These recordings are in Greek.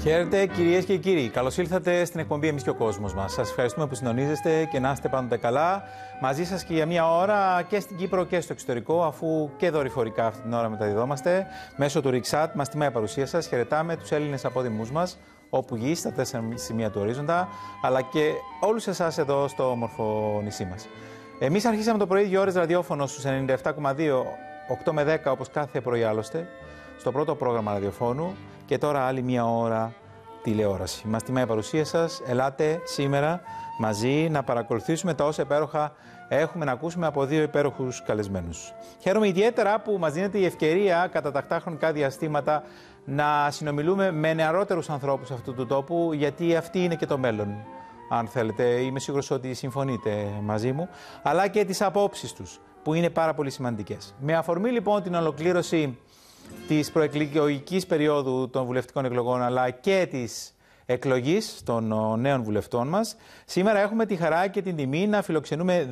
Χαίρετε κυρίες και κύριοι. Καλώς ήλθατε στην εκπομπή Εμείς και ο Κόσμος μας. Σας ευχαριστούμε που συντονίζεστε και να είστε πάντοτε καλά. Μαζί σας και για μία ώρα και στην Κύπρο και στο εξωτερικό, αφού και δορυφορικά αυτή την ώρα μεταδιδόμαστε μέσω του Ριξάτ. Μας τιμάει η παρουσία σας. Χαιρετάμε τους Έλληνες απόδημούς μας, όπου γη, στα 4 σημεία του ορίζοντα, αλλά και όλους εσάς εδώ στο όμορφο νησί μας. Εμείς αρχίσαμε το πρωί 2 ώρες ραδιόφωνο στους 97,2, 8 με 10 όπως κάθε πρωί άλλωστε, στο πρώτο πρόγραμμα ραδιοφώνου, και τώρα άλλη μία ώρα τηλεόραση. Μας τιμάει η παρουσία σας. Ελάτε σήμερα μαζί να παρακολουθήσουμε τα όσα υπέροχα έχουμε να ακούσουμε από δύο υπέροχους καλεσμένους. Χαίρομαι ιδιαίτερα που μας δίνεται η ευκαιρία κατά τακτά χρονικά διαστήματα να συνομιλούμε με νεαρότερους ανθρώπους αυτού του τόπου, γιατί αυτή είναι και το μέλλον. Αν θέλετε, είμαι σίγουρος ότι συμφωνείτε μαζί μου, αλλά και τις απόψεις τους, που είναι πάρα πολύ σημαντικές. Με αφορμή λοιπόν την ολοκλήρωση της προεκλογικής περίοδου των βουλευτικών εκλογών, αλλά και της εκλογής των νέων βουλευτών μας, σήμερα έχουμε τη χαρά και την τιμή να φιλοξενούμε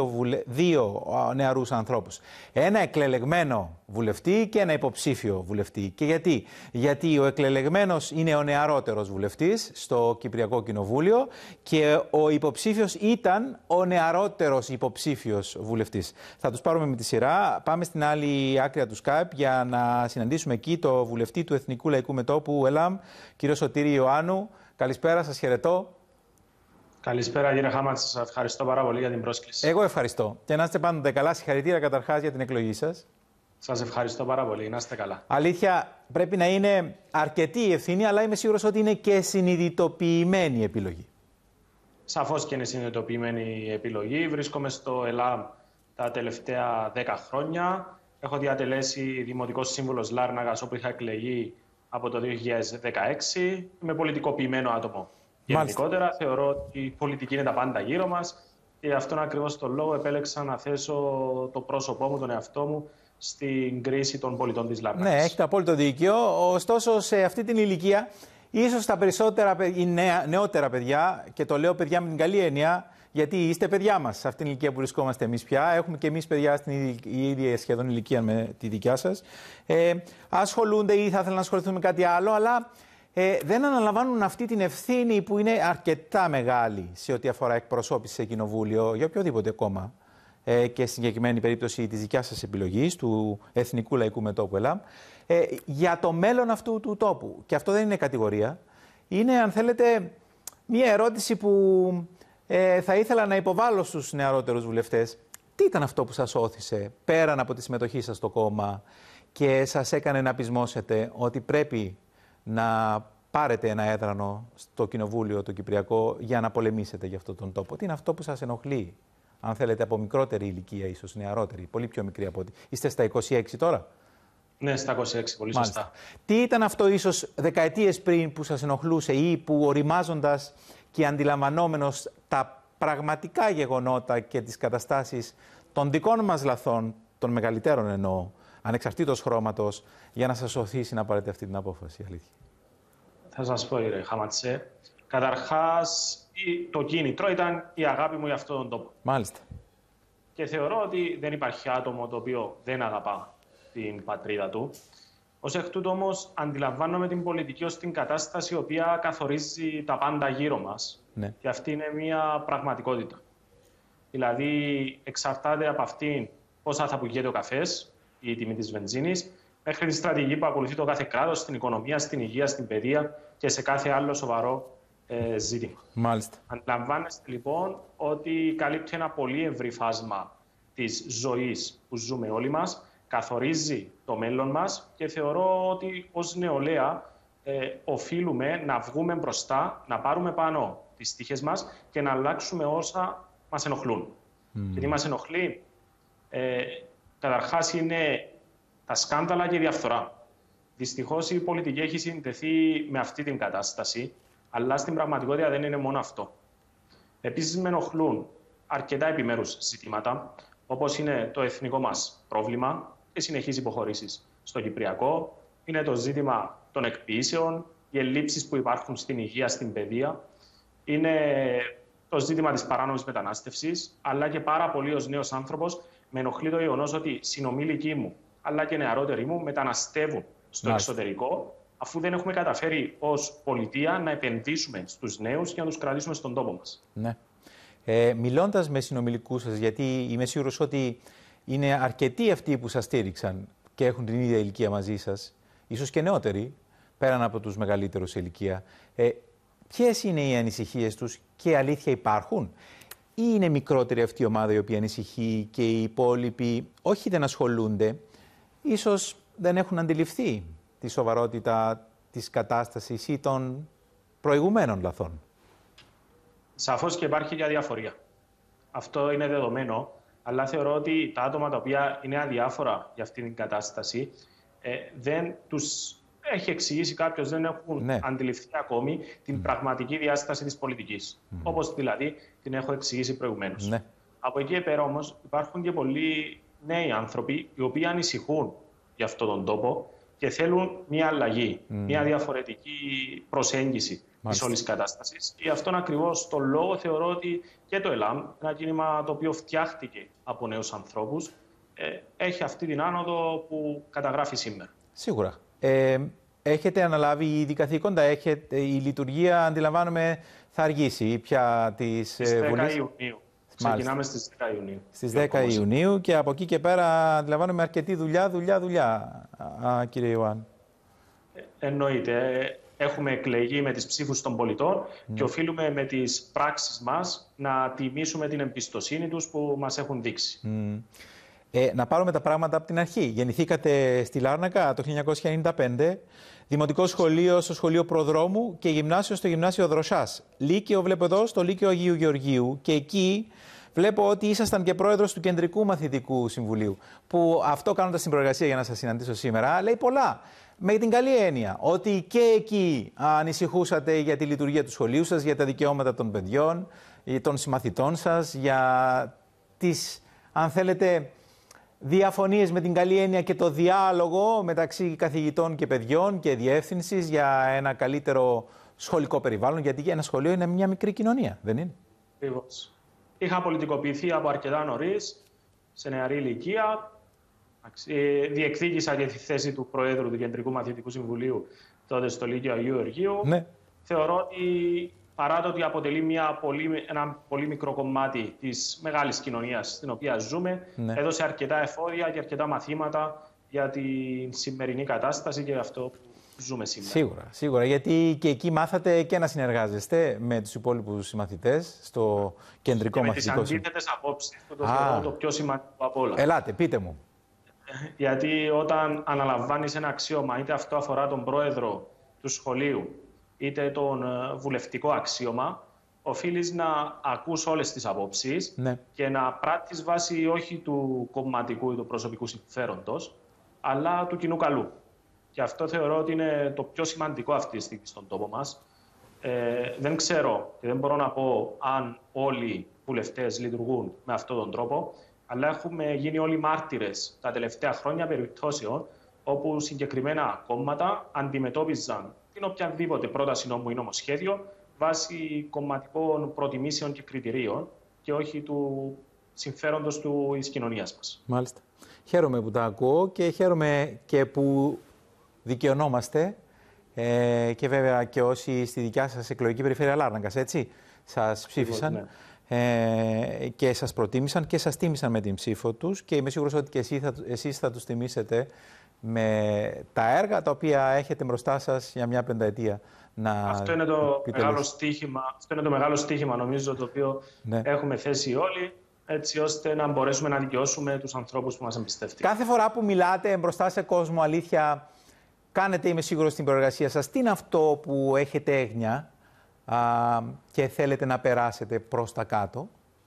δύο νεαρούς ανθρώπους. Ένα εκλελεγμένο βουλευτή και ένα υποψήφιο βουλευτή. Και γιατί? Γιατί ο εκλελεγμένος είναι ο νεαρότερος βουλευτής στο Κυπριακό Κοινοβούλιο και ο υποψήφιος ήταν ο νεαρότερος υποψήφιος βουλευτής. Θα τους πάρουμε με τη σειρά. Πάμε στην άλλη άκρη του Skype για να συναντήσουμε εκεί το βουλευτή του Εθνικού Λαϊκού Μετώπου ΕΛΑΜ, κύριο Σωτήρη Ιωάννου. Καλησπέρα, σας χαιρετώ. Καλησπέρα κύριε Χάμαντ, σας ευχαριστώ πάρα πολύ για την πρόσκληση. Εγώ ευχαριστώ. Και να είστε πάντοτε καλά. Συγχαρητήρια καταρχάς για την εκλογή σας. Σας ευχαριστώ πάρα πολύ. Να είστε καλά. Αλήθεια, πρέπει να είναι αρκετή η ευθύνη, αλλά είμαι σίγουρος ότι είναι και συνειδητοποιημένη η επιλογή. Σαφώς και είναι συνειδητοποιημένη η επιλογή. Βρίσκομαι στο ΕΛΑΜ τα τελευταία 10 χρόνια. Έχω διατελέσει δημοτικός σύμβουλος Λάρναγας, όπου είχα εκλεγεί από το 2016. Είμαι πολιτικοποιημένο άτομο. Γενικότερα θεωρώ ότι η πολιτική είναι τα πάντα γύρω μας και γι' αυτόν ακριβώς τον λόγο επέλεξα να θέσω το πρόσωπό μου, τον εαυτό μου, στην κρίση των πολιτών της Λάρνακας. Ναι, έχετε απόλυτο δίκιο. Ωστόσο, σε αυτή την ηλικία, ίσως τα περισσότερα νεότερα παιδιά, και το λέω παιδιά με την καλή έννοια, γιατί είστε παιδιά μας σε αυτήν την ηλικία που βρισκόμαστε εμείς πια. Έχουμε και εμείς παιδιά στην ίδια σχεδόν ηλικία με τη δικιά σας. Ασχολούνται ή θα ήθελαν να ασχοληθούν με κάτι άλλο, αλλά δεν αναλαμβάνουν αυτή την ευθύνη που είναι αρκετά μεγάλη σε ό,τι αφορά εκπροσώπηση σε κοινοβούλιο για οποιοδήποτε κόμμα. Και στην συγκεκριμένη περίπτωση της δικιάς σας επιλογής, του Εθνικού Λαϊκού Μετώπου ΕΛΑΜ, για το μέλλον αυτού του τόπου. Και αυτό δεν είναι κατηγορία. Είναι, αν θέλετε, μία ερώτηση που θα ήθελα να υποβάλω στους νεαρότερους βουλευτές. Τι ήταν αυτό που σας όθησε πέραν από τη συμμετοχή σας στο κόμμα και σας έκανε να πεισμώσετε ότι πρέπει να πάρετε ένα έδρανο στο Κοινοβούλιο το Κυπριακό για να πολεμήσετε για αυτόν τον τόπο? Τι είναι αυτό που σας ενοχλεί, αν θέλετε, από μικρότερη ηλικία, ίσως νεαρότερη, πολύ πιο μικρή από ό,τι? Είστε στα 26 τώρα? Ναι, στα 26, πολύ σωστά. Τι ήταν αυτό ίσως δεκαετίες πριν που σας ενοχλούσε ή που οριμάζοντας και αντιλαμβανόμενος τα πραγματικά γεγονότα και τις καταστάσεις των δικών μας λαθών, των μεγαλύτερων εννοώ, ανεξαρτήτως χρώματος, για να σας οθήσει να πάρετε αυτή την απόφαση? Αλήθεια. Θα σας πω, κύριε Χαματσέ. Καταρχάς, το κίνητρο ήταν η αγάπη μου για αυτόν τον τόπο. Μάλιστα. Και θεωρώ ότι δεν υπάρχει άτομο το οποίο δεν αγαπά την πατρίδα του. Ως εκ τούτου όμως αντιλαμβάνομαι την πολιτική ως την κατάσταση η οποία καθορίζει τα πάντα γύρω μας. Ναι. Και αυτή είναι μια πραγματικότητα. Δηλαδή εξαρτάται από αυτήν πόσα θα πουλιέται ο καφές ή η τιμή της βενζίνης, μέχρι τη στρατηγική που ακολουθεί το κάθε κράτος στην οικονομία, στην υγεία, στην παιδεία και σε κάθε άλλο σοβαρό ζήτημα. Μάλιστα. Αντιλαμβάνεστε λοιπόν ότι καλύπτει ένα πολύ ευρύ φάσμα της ζωής που ζούμε όλοι μας, καθορίζει το μέλλον μας και θεωρώ ότι ως νεολαία οφείλουμε να βγούμε μπροστά, να πάρουμε πάνω τις τύχες μας και να αλλάξουμε όσα μας ενοχλούν. Και τι μας ενοχλεί? Καταρχάς είναι τα σκάνδαλα και η διαφθορά. Δυστυχώς η πολιτική έχει συνδεθεί με αυτή την κατάσταση, αλλά στην πραγματικότητα δεν είναι μόνο αυτό. Επίσης με ενοχλούν αρκετά επιμέρους ζητήματα, όπως είναι το εθνικό μας πρόβλημα και συνεχείς υποχωρήσεις στο Κυπριακό, είναι το ζήτημα των εκποίησεων, οι ελλείψεις που υπάρχουν στην υγεία, στην παιδεία, είναι το ζήτημα της παράνομης μετανάστευσης, αλλά και πάρα πολύ ως νέος άνθρωπος με ενοχλεί το γεγονός ότι συνομήλικοι μου αλλά και νεαρότεροι μου μεταναστεύουν στο εξωτερικό, αφού δεν έχουμε καταφέρει ως πολιτεία να επενδύσουμε στους νέους και να τους κρατήσουμε στον τόπο μας. Ναι. Μιλώντας με συνομιλικούς σας, γιατί είμαι σίγουρος ότι είναι αρκετοί αυτοί που σας στήριξαν και έχουν την ίδια ηλικία μαζί σας, ίσως και νεότεροι, πέραν από τους μεγαλύτερους σε ηλικία, ποιες είναι οι ανησυχίες τους και αλήθεια υπάρχουν? Ή είναι μικρότερη αυτή η ομάδα η οποία ανησυχεί και οι υπόλοιποι όχι δεν ασχολούνται, ίσως δεν έχουν αντιληφθεί τη σοβαρότητα της κατάστασης ή των προηγουμένων λαθών? Σαφώς και υπάρχει και αδιαφορία. Αυτό είναι δεδομένο, αλλά θεωρώ ότι τα άτομα τα οποία είναι αδιάφορα για αυτή την κατάσταση δεν τους έχει εξηγήσει κάποιος, δεν έχουν αντιληφθεί ακόμη την πραγματική διάσταση της πολιτικής. Όπως δηλαδή την έχω εξηγήσει προηγουμένως. Από εκεί και πέρα όμως υπάρχουν και πολλοί νέοι άνθρωποι οι οποίοι ανησυχούν για αυτόν τον τόπο και θέλουν μια αλλαγή, μια διαφορετική προσέγγιση της όλης κατάστασης. Και γι' αυτόν ακριβώς τον λόγο θεωρώ ότι και το ΕΛΑΜ, ένα κίνημα το οποίο φτιάχτηκε από νέους ανθρώπους, έχει αυτή την άνοδο που καταγράφει σήμερα. Σίγουρα. Έχετε αναλάβει ήδη καθήκοντα, η λειτουργία, αντιλαμβάνομαι, θα αργήσει πια της Βουλής. 10 Ιουνίου. Ξεκινάμε στις 10 Ιουνίου. Στις 10 Ιουνίου και από εκεί και πέρα αντιλαμβάνομαι αρκετή δουλειά, κύριε Ιωάννη. Εννοείται. Έχουμε εκλεγεί με τις ψήφους των πολιτών και οφείλουμε με τις πράξεις μας να τιμήσουμε την εμπιστοσύνη τους που μας έχουν δείξει. Να πάρουμε τα πράγματα από την αρχή. Γεννηθήκατε στη Λάρνακα το 1995, δημοτικό σχολείο στο σχολείο Προδρόμου και γυμνάσιο στο γυμνάσιο Δροσάς. Λύκειο βλέπω εδώ στο Λύκειο Αγίου Γεωργίου και εκεί βλέπω ότι ήσασταν και πρόεδρος του Κεντρικού Μαθητικού Συμβουλίου. Που αυτό, κάνοντας την προεργασία για να σας συναντήσω σήμερα, λέει πολλά. Με την καλή έννοια ότι και εκεί ανησυχούσατε για τη λειτουργία του σχολείου σας, για τα δικαιώματα των παιδιών, των συμμαθητών σας, για τις, αν θέλετε, διαφωνίες με την καλή έννοια και το διάλογο μεταξύ καθηγητών και παιδιών και διεύθυνσης για ένα καλύτερο σχολικό περιβάλλον, γιατί ένα σχολείο είναι μια μικρή κοινωνία, δεν είναι? Ακριβώς. Είχα πολιτικοποιηθεί από αρκετά νωρίς, σε νεαρή ηλικία. Διεκδίκησα και τη θέση του Προέδρου του Κεντρικού Μαθητικού Συμβουλίου τότε στο Λύκειο Αγίου Γεωργίου. Ναι. Θεωρώ ότι παρά το ότι αποτελεί ένα πολύ μικρό κομμάτι της μεγάλης κοινωνίας στην οποία ζούμε, έδωσε αρκετά εφόδια και αρκετά μαθήματα για τη σημερινή κατάσταση και αυτό που ζούμε σήμερα. Σίγουρα. Γιατί και εκεί μάθατε και να συνεργάζεστε με τους υπόλοιπους συμμαθητές στο Κεντρικό Μαθητικό Συμβούλιο. Με τις αντίθετες απόψεις, που το θεωρώ το πιο σημαντικό από όλα. Ελάτε, πείτε μου. Γιατί όταν αναλαμβάνεις ένα αξίωμα, είτε αυτό αφορά τον πρόεδρο του σχολείου, είτε τον βουλευτικό αξίωμα, οφείλεις να ακούς όλες τις απόψεις και να πράττεις βάσει όχι του κομματικού ή του προσωπικού συμφέροντος, αλλά του κοινού καλού. Και αυτό θεωρώ ότι είναι το πιο σημαντικό αυτή τη στιγμή στον τόπο μας. Δεν ξέρω και δεν μπορώ να πω αν όλοι οι βουλευτές λειτουργούν με αυτόν τον τρόπο, αλλά έχουμε γίνει όλοι μάρτυρες τα τελευταία χρόνια περιπτώσεων όπου συγκεκριμένα κόμματα αντιμετώπιζαν την οποιαδήποτε πρόταση νόμου ή νομοσχέδιο βάσει κομματικών προτιμήσεων και κριτηρίων και όχι του συμφέροντος της κοινωνίας μας. Μάλιστα. Χαίρομαι που τα ακούω και χαίρομαι και που δικαιωνόμαστε και βέβαια και όσοι στη δικιά σας εκλογική περιφέρεια Λάρνακας, έτσι, σας ψήφισαν. Και σας προτίμησαν και σας τίμησαν με την ψήφο τους και είμαι σίγουρος ότι και εσείς θα τους τιμήσετε με τα έργα τα οποία έχετε μπροστά σας για μια πενταετία. Αυτό είναι το μεγάλο στοίχημα, νομίζω, το οποίο έχουμε θέσει όλοι, έτσι ώστε να μπορέσουμε να δικαιώσουμε τους ανθρώπους που μας εμπιστεύτηκαν. Κάθε φορά που μιλάτε μπροστά σε κόσμο, αλήθεια, κάνετε, είμαι σίγουρος, στην προεργασία σας. Τι είναι αυτό που έχετε έγνοια και θέλετε να περάσετε προς τα κάτω?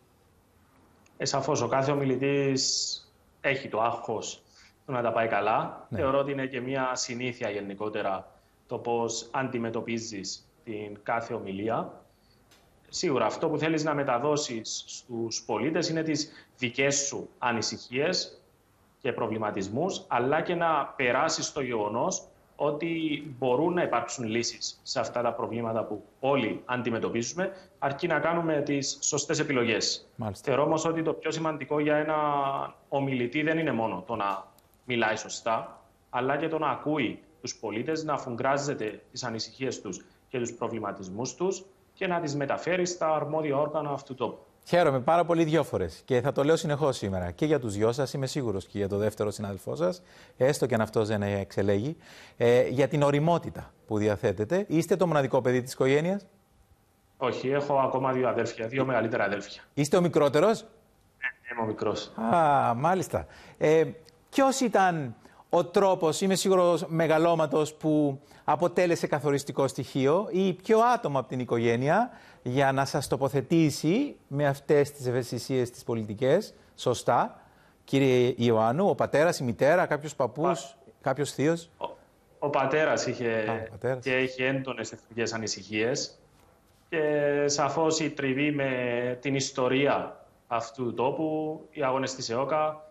Σαφώς, ο κάθε ομιλητής έχει το άγχος του να τα πάει καλά. Θεωρώ ότι είναι και μια συνήθεια γενικότερα το πώς αντιμετωπίζεις την κάθε ομιλία. Σίγουρα αυτό που θέλεις να μεταδώσεις στους πολίτες είναι τις δικές σου ανησυχίες και προβληματισμούς, αλλά και να περάσεις το γεγονός ότι μπορούν να υπάρξουν λύσεις σε αυτά τα προβλήματα που όλοι αντιμετωπίζουμε, αρκεί να κάνουμε τις σωστές επιλογές. Θεωρώ όμως ότι το πιο σημαντικό για ένα ομιλητή δεν είναι μόνο το να μιλάει σωστά, αλλά και το να ακούει τους πολίτες, να αφουγκράζεται τις ανησυχίες τους και τους προβληματισμούς τους και να τις μεταφέρει στα αρμόδια όργανα αυτού του τόπου. Χαίρομαι πάρα πολύ 2 φορές και θα το λέω συνεχώς σήμερα και για τους 2 σας, είμαι σίγουρος, και για το δεύτερο συνάδελφό σας, έστω και αν αυτός δεν εξελέγει, για την οριμότητα που διαθέτετε. Είστε το μοναδικό παιδί της οικογένειας? Όχι, έχω ακόμα 2 αδέλφια, 2 μεγαλύτερα αδέλφια. Είστε ο μικρότερος? Είμαι ο μικρός. Α, μάλιστα. Ποιος ήταν ο τρόπος, είμαι σίγουρος μεγαλώματος, που αποτέλεσε καθοριστικό στοιχείο, ή ποιο άτομο από την οικογένεια για να σας τοποθετήσει με αυτές τις ευαισθησίες τις πολιτικές, σωστά, κύριε Ιωάννου? Ο πατέρας, η μητέρα, κάποιος παππούς, κάποιος θείος? Ο πατέρας είχε και έχει έντονες εθνικές ανησυχίες και σαφώς η τριβή με την ιστορία αυτού του τόπου, οι αγώνες της ΕΟΚΑ,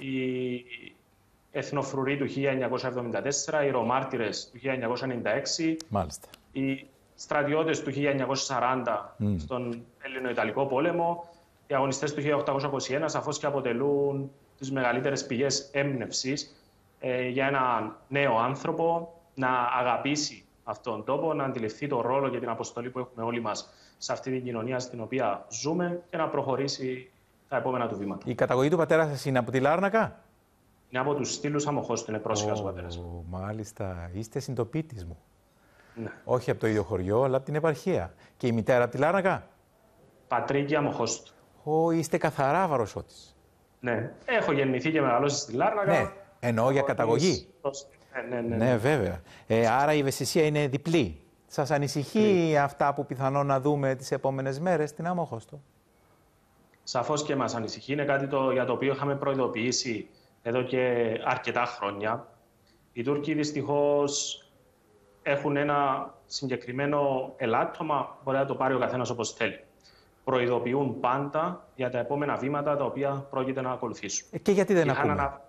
η Εθνοφρουρή του 1974, οι Ρωμάρτυρες του 1996, οι στρατιώτες του 1940 στον Ελληνο-Ιταλικό πόλεμο, οι αγωνιστές του 1821 σαφώς και αποτελούν τις μεγαλύτερες πηγές έμπνευσης για έναν νέο άνθρωπο να αγαπήσει αυτόν τον τόπο, να αντιληφθεί τον ρόλο και την αποστολή που έχουμε όλοι μας σε αυτή την κοινωνία στην οποία ζούμε και να προχωρήσει τα επόμενα του βήματα. Η καταγωγή του πατέρα σας είναι από τη Λάρνακα? Είναι από τους στήλους Αμοχώστου, είναι πρόσφυγας ο πατέρας. Μάλιστα, είστε συντοπίτης μου. Ναι. Όχι από το ίδιο χωριό, αλλά από την επαρχία. Και η μητέρα από τη Λάρνακα? Πατρίκη Αμοχώστου. Είστε καθαρά Βαροσότης. Ναι, έχω γεννηθεί και μεγαλώσει στη Λάρνακα. Ναι, εννοώ για καταγωγή. Ναι, βέβαια. Άρα η ευαισθησία είναι διπλή. Σας ανησυχεί αυτά που πιθανόν να δούμε τις επόμενες μέρες στην Αμοχώστο? Σαφώς και μας ανησυχεί. Είναι κάτι για το οποίο είχαμε προειδοποιήσει εδώ και αρκετά χρόνια. Οι Τούρκοι δυστυχώς έχουν ένα συγκεκριμένο ελάττωμα, μπορεί να το πάρει ο καθένας όπως θέλει. Προειδοποιούν πάντα για τα επόμενα βήματα τα οποία πρόκειται να ακολουθήσουν. Και γιατί δεν ακούμε?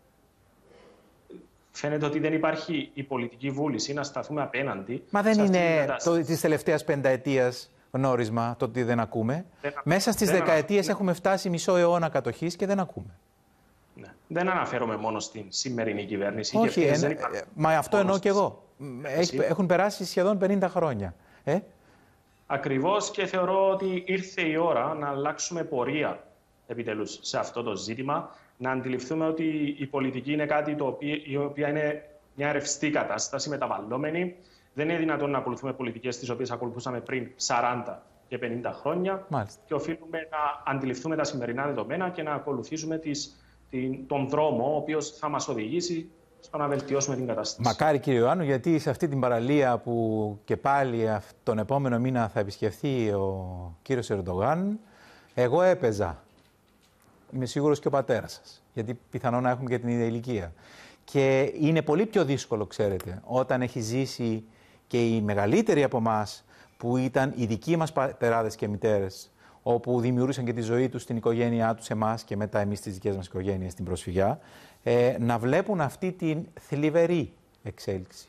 Φαίνεται ότι δεν υπάρχει η πολιτική βούληση να σταθούμε απέναντι. Μα δεν είναι της τελευταίας πενταετίας γνώρισμα το ότι δεν ακούμε? Μέσα στις δεκαετίες έχουμε φτάσει μισό αιώνα κατοχής και δεν ακούμε. Ναι. Δεν αναφέρομαι μόνο στην σημερινή κυβέρνηση. Όχι, μα αυτό εννοώ και εγώ. Έχουν περάσει σχεδόν 50 χρόνια. Ακριβώς, και θεωρώ ότι ήρθε η ώρα να αλλάξουμε πορεία επιτέλους σε αυτό το ζήτημα, να αντιληφθούμε ότι η πολιτική είναι κάτι η οποία είναι μια ρευστή κατάσταση, μεταβαλλόμενη. Δεν είναι δυνατόν να ακολουθούμε πολιτικές τις οποίες ακολουθούσαμε πριν 40 και 50 χρόνια. Μάλιστα. Και οφείλουμε να αντιληφθούμε τα σημερινά δεδομένα και να ακολουθήσουμε τον δρόμο ο οποίος θα μας οδηγήσει στο να βελτιώσουμε την κατάσταση. Μακάρι, κύριε Ιωάννου, γιατί σε αυτή την παραλία που και πάλι τον επόμενο μήνα θα επισκεφθεί ο κύριος Ερντογάν, εγώ έπαιζα. Είμαι σίγουρος και ο πατέρας σας, γιατί πιθανόν να έχουμε και την ίδια ηλικία. Και είναι πολύ πιο δύσκολο, ξέρετε, όταν έχει ζήσει και οι μεγαλύτεροι από εμάς, που ήταν οι δικοί μας πατεράδες και μητέρες, όπου δημιούργησαν και τη ζωή τους, την οικογένειά τους, εμάς και μετά εμείς τις δικές μας οικογένειες στην προσφυγιά, να βλέπουν αυτή την θλιβερή εξέλιξη.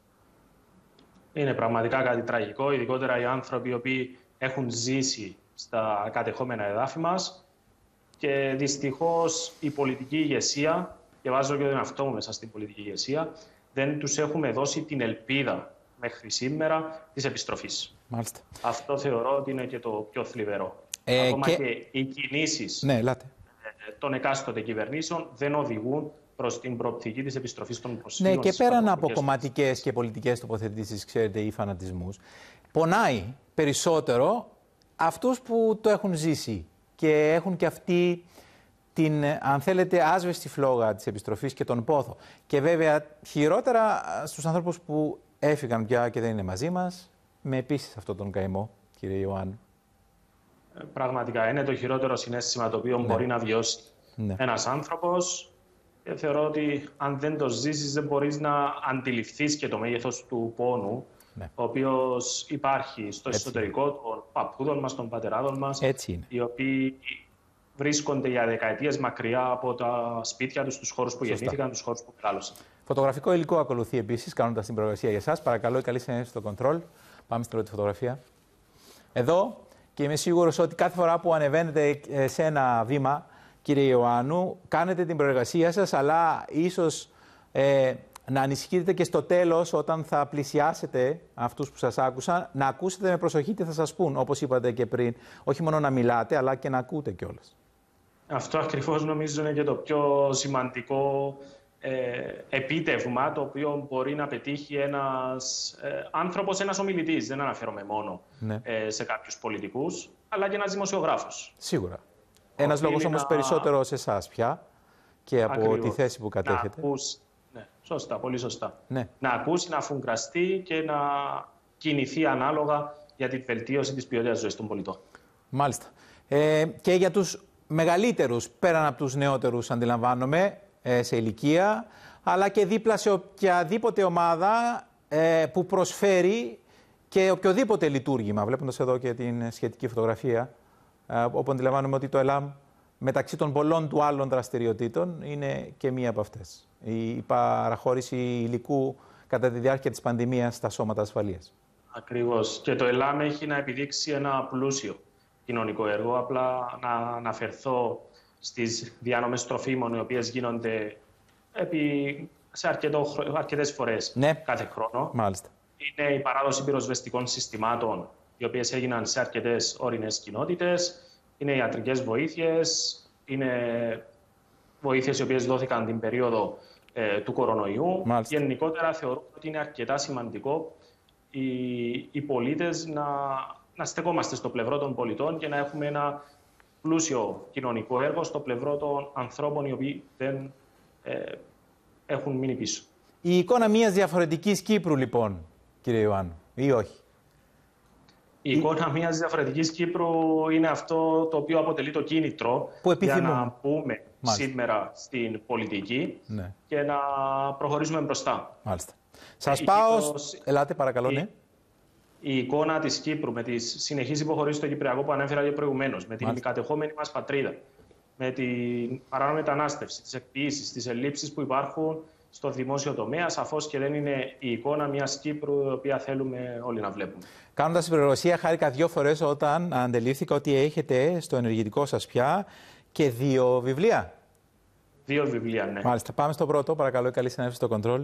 Είναι πραγματικά κάτι τραγικό, ειδικότερα οι άνθρωποι οι οποίοι έχουν ζήσει στα κατεχόμενα εδάφη μας και δυστυχώς η πολιτική ηγεσία, και βάζω και τον εαυτό μου μέσα στην πολιτική ηγεσία, δεν τους έχουμε δώσει την ελπίδα μέχρι σήμερα της επιστροφής. Μάλιστα. Αυτό θεωρώ ότι είναι και το πιο θλιβερό. Ακόμα και οι κινήσεις των εκάστοτε κυβερνήσεων δεν οδηγούν προς την προοπτική της επιστροφής των προσφύγων. Ναι, και πέραν από κομματικές και πολιτικές τοποθετήσεις, ξέρετε, ή φανατισμούς, πονάει περισσότερο αυτούς που το έχουν ζήσει και έχουν και αυτοί την, αν θέλετε, άσβεστη φλόγα της επιστροφής και τον πόθο. Και βέβαια χειρότερα στους ανθρώπους που έφυγαν πια και δεν είναι μαζί μας, με επίσης αυτόν τον καημό, κύριε Ιωάννου. Πραγματικά είναι το χειρότερο συναίσθημα το οποίο μπορεί να βιώσει ένας άνθρωπος. Και θεωρώ ότι αν δεν το ζήσεις δεν μπορείς να αντιληφθείς και το μέγεθος του πόνου, ο οποίος υπάρχει στο εσωτερικό των παππούδων μας, των πατεράδων μας, οι οποίοι βρίσκονται για δεκαετίες μακριά από τα σπίτια τους, τους χώρους που γεννήθηκαν, τους χώρους που μεγάλωσαν. Φωτογραφικό υλικό ακολουθεί επίσης, κάνοντας την προεργασία για εσάς. Παρακαλώ, η καλή συνέντευξη στο control. Πάμε στην πρώτη φωτογραφία. Εδώ, και είμαι σίγουρος ότι κάθε φορά που ανεβαίνετε σε ένα βήμα, κύριε Ιωάννου, κάνετε την προεργασία σας, αλλά ίσως να ανησυχείτε και στο τέλος, όταν θα πλησιάσετε αυτούς που σας άκουσαν, να ακούσετε με προσοχή τι θα σας πούν, όπως είπατε και πριν. Όχι μόνο να μιλάτε, αλλά και να ακούτε κιόλας. Αυτό ακριβώς νομίζω είναι και το πιο σημαντικό επίτευγμα, το οποίο μπορεί να πετύχει ένας άνθρωπος, ένας ομιλητής. Δεν αναφέρομαι μόνο σε κάποιους πολιτικούς, αλλά και ένας δημοσιογράφος. Σίγουρα. Ένας λόγος όμως περισσότερο σε εσάς πια και από τη θέση που κατέχετε. Ναι, σωστά, πολύ σωστά. Ναι. Να ακούσει, να αφουγκραστεί και να κινηθεί ανάλογα για την βελτίωση της ποιότητας ζωής των πολιτών. Μάλιστα. Και για τους μεγαλύτερους, πέραν από τους νεότερους, αντιλαμβάνομαι, σε ηλικία, αλλά και δίπλα σε οποιαδήποτε ομάδα που προσφέρει και οποιοδήποτε λειτουργήμα. Βλέποντας εδώ και την σχετική φωτογραφία, όπου αντιλαμβάνομαι ότι το ΕΛΑΜ, μεταξύ των πολλών του άλλων δραστηριοτήτων, είναι και μία από αυτές. Η παραχώρηση υλικού κατά τη διάρκεια της πανδημίας στα σώματα ασφαλείας. Ακριβώς. Και το ΕΛΑΜ έχει να επιδείξει ένα πλούσιο κοινωνικό έργο. Απλά να αναφερθώ στις διάνομες τροφίμων, οι οποίες γίνονται σε αρκετές φορές κάθε χρόνο. Μάλιστα. Είναι η παράδοση πυροσβεστικών συστημάτων, οι οποίες έγιναν σε αρκετές ορεινές κοινότητες. Είναι ιατρικές βοήθειες, είναι βοήθειες οι οποίες δόθηκαν την περίοδο του κορονοϊού. Μάλιστα. Γενικότερα θεωρώ ότι είναι αρκετά σημαντικό οι πολίτες να στεκόμαστε στο πλευρό των πολιτών και να έχουμε ένα πλούσιο κοινωνικό έργο στο πλευρό των ανθρώπων οι οποίοι δεν έχουν μείνει πίσω. Η εικόνα μιας διαφορετικής Κύπρου, λοιπόν, κύριε Ιωάννου, ή όχι? Η εικόνα μιας διαφορετικής Κύπρου είναι αυτό το οποίο αποτελεί το κίνητρο για να μπούμε σήμερα στην πολιτική και να προχωρήσουμε μπροστά. Μάλιστα. Σας πάω... Ελάτε, παρακαλώ, ναι. Η εικόνα της Κύπρου με τις συνεχείς υποχωρήσεις στο Κυπριακό που ανέφερα και προηγουμένως, με την κατεχόμενη μας πατρίδα, με την παράνομη μετανάστευση, τις εκποίησεις, τις ελλείψεις που υπάρχουν στο δημόσιο τομέα, σαφώς και δεν είναι η εικόνα μιας Κύπρου η οποία θέλουμε όλοι να βλέπουμε. Κάνοντας την προεργασία, χάρηκα 2 φορές όταν αντελήφθηκα ότι έχετε στο ενεργητικό σας πια και 2 βιβλία. 2 βιβλία, ναι. Μάλιστα. Πάμε στο πρώτο, παρακαλώ, καλή συνέντευξη στο κοντρόλ.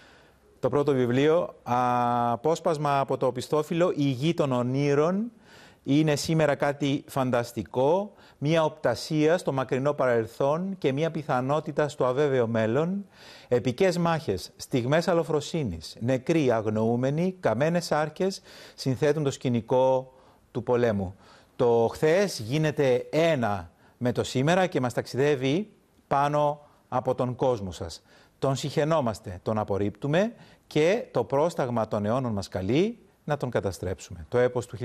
Το πρώτο βιβλίο, απόσπασμα από το οπισθόφυλλο «Η γη των ονείρων». Είναι σήμερα κάτι φανταστικό, μία οπτασία στο μακρινό παρελθόν και μία πιθανότητα στο αβέβαιο μέλλον. Επικές μάχες, στιγμές αλοφροσύνης, νεκροί, αγνοούμενοι, καμένες άρκες συνθέτουν το σκηνικό του πολέμου. Το χθες γίνεται ένα με το σήμερα και μας ταξιδεύει πάνω από τον κόσμο σας. Τον συχαινόμαστε, τον απορρίπτουμε και το πρόσταγμα των αιώνων μας καλεί να τον καταστρέψουμε. Το έπος του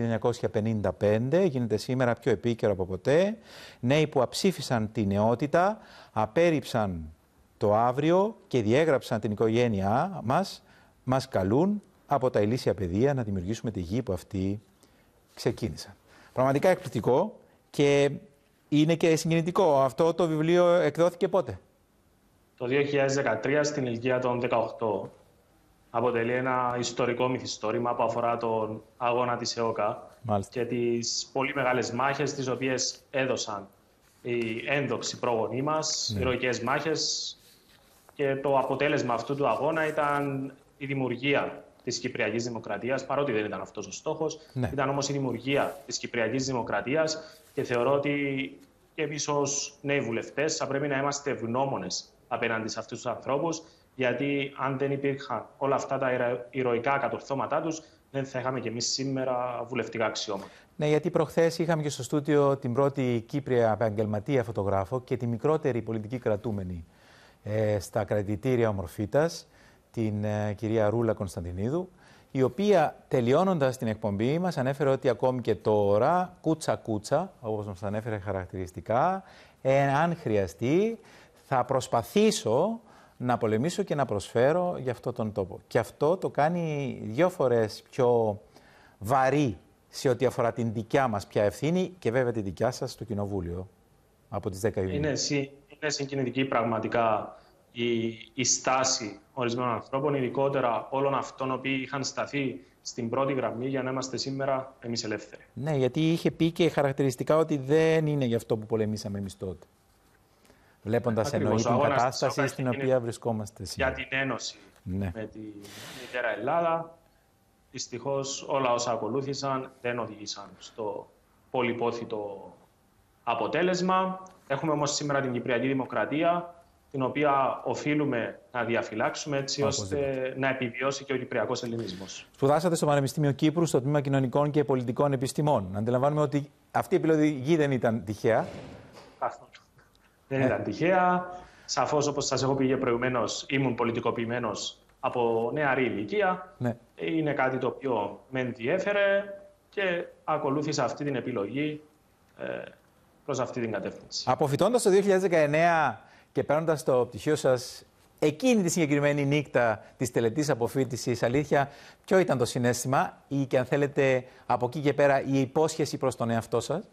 1955 γίνεται σήμερα πιο επίκαιρο από ποτέ. Νέοι που αψήφισαν τη νεότητα, απέρριψαν το αύριο και διέγραψαν την οικογένειά μας καλούν από τα ηλίσια πεδία να δημιουργήσουμε τη γη που αυτοί ξεκίνησαν. Πραγματικά εκπληκτικό και είναι και συγκινητικό. Αυτό το βιβλίο εκδόθηκε πότε? Το 2013 στην ηλικία των 18. Αποτελεί ένα ιστορικό μυθιστόρημα που αφορά τον αγώνα της ΕΟΚΑ και τις πολύ μεγάλες μάχες τις οποίες έδωσαν οι ένδοξοι πρόγονοί μας, ηρωικές μάχες, και το αποτέλεσμα αυτού του αγώνα ήταν η δημιουργία της Κυπριακής Δημοκρατίας, παρότι δεν ήταν αυτός ο στόχος, ήταν όμως η δημιουργία της Κυπριακής Δημοκρατίας και θεωρώ ότι και εμείς ως νέοι βουλευτές θα πρέπει να είμαστε ευγνώμονες απέναντι σε αυτούς τους ανθρώπους, γιατί αν δεν υπήρχαν όλα αυτά τα ηρωικά κατορθώματά τους, δεν θα είχαμε και εμείς σήμερα βουλευτικά αξιώματα. Ναι, γιατί προχθές είχαμε και στο στούντιο την πρώτη Κύπρια επαγγελματία φωτογράφο και τη μικρότερη πολιτική κρατούμενη στα κρατητήρια Ομορφίτας, την κυρία Ρούλα Κωνσταντινίδου, η οποία τελειώνοντας την εκπομπή μας ανέφερε ότι ακόμη και τώρα, κούτσα-κούτσα, όπως μας ανέφερε χαρακτηριστικά, αν χρειαστεί, θα προσπαθήσω να πολεμήσω και να προσφέρω για αυτόν τον τόπο. Και αυτό το κάνει 2 φορές πιο βαρύ σε ό,τι αφορά την δικιά μας πια ευθύνη και βέβαια τη δικιά σας στο Κοινοβούλιο από τις 10 Ιουνίου. Είναι συγκινητική πραγματικά η στάση ορισμένων ανθρώπων, ειδικότερα όλων αυτών οι οποίοι είχαν σταθεί στην πρώτη γραμμή για να είμαστε σήμερα εμείς ελεύθεροι. Ναι, γιατί είχε πει και χαρακτηριστικά ότι δεν είναι γι' αυτό που πολεμήσαμε εμείς τότε. Βλέποντας εννοεί την κατάσταση στην οποία βρισκόμαστε σήμερα. Για την ένωση με τη μητέρα Ελλάδα, δυστυχώς όλα όσα ακολούθησαν δεν οδήγησαν στο πολυπόθητο αποτέλεσμα. Έχουμε όμως σήμερα την Κυπριακή Δημοκρατία, την οποία οφείλουμε να διαφυλάξουμε έτσι ώστε να επιβιώσει και ο Κυπριακός Ελληνισμός. Σπουδάσατε στο Πανεπιστήμιο Κύπρου, στο Τμήμα Κοινωνικών και Πολιτικών Επιστημών. Αντιλαμβάνομαι ότι αυτή η επιλογή δεν ήταν τυχαία. Καθόλου. Δεν ήταν τυχαία. Σαφώς, όπως σας έχω πει και προηγουμένως, ήμουν πολιτικοποιημένος από νεαρή ηλικία. Ναι. Είναι κάτι το οποίο με ενδιέφερε και ακολούθησα αυτή την επιλογή προς αυτή την κατεύθυνση. Αποφυτώντας το 2019 και παίρνοντας το πτυχίο σας εκείνη τη συγκεκριμένη νύχτα της τελετής αποφύτισης, αλήθεια, ποιο ήταν το συναίσθημα ή και αν θέλετε από εκεί και πέρα η υπόσχεση προς τον εαυτό σας?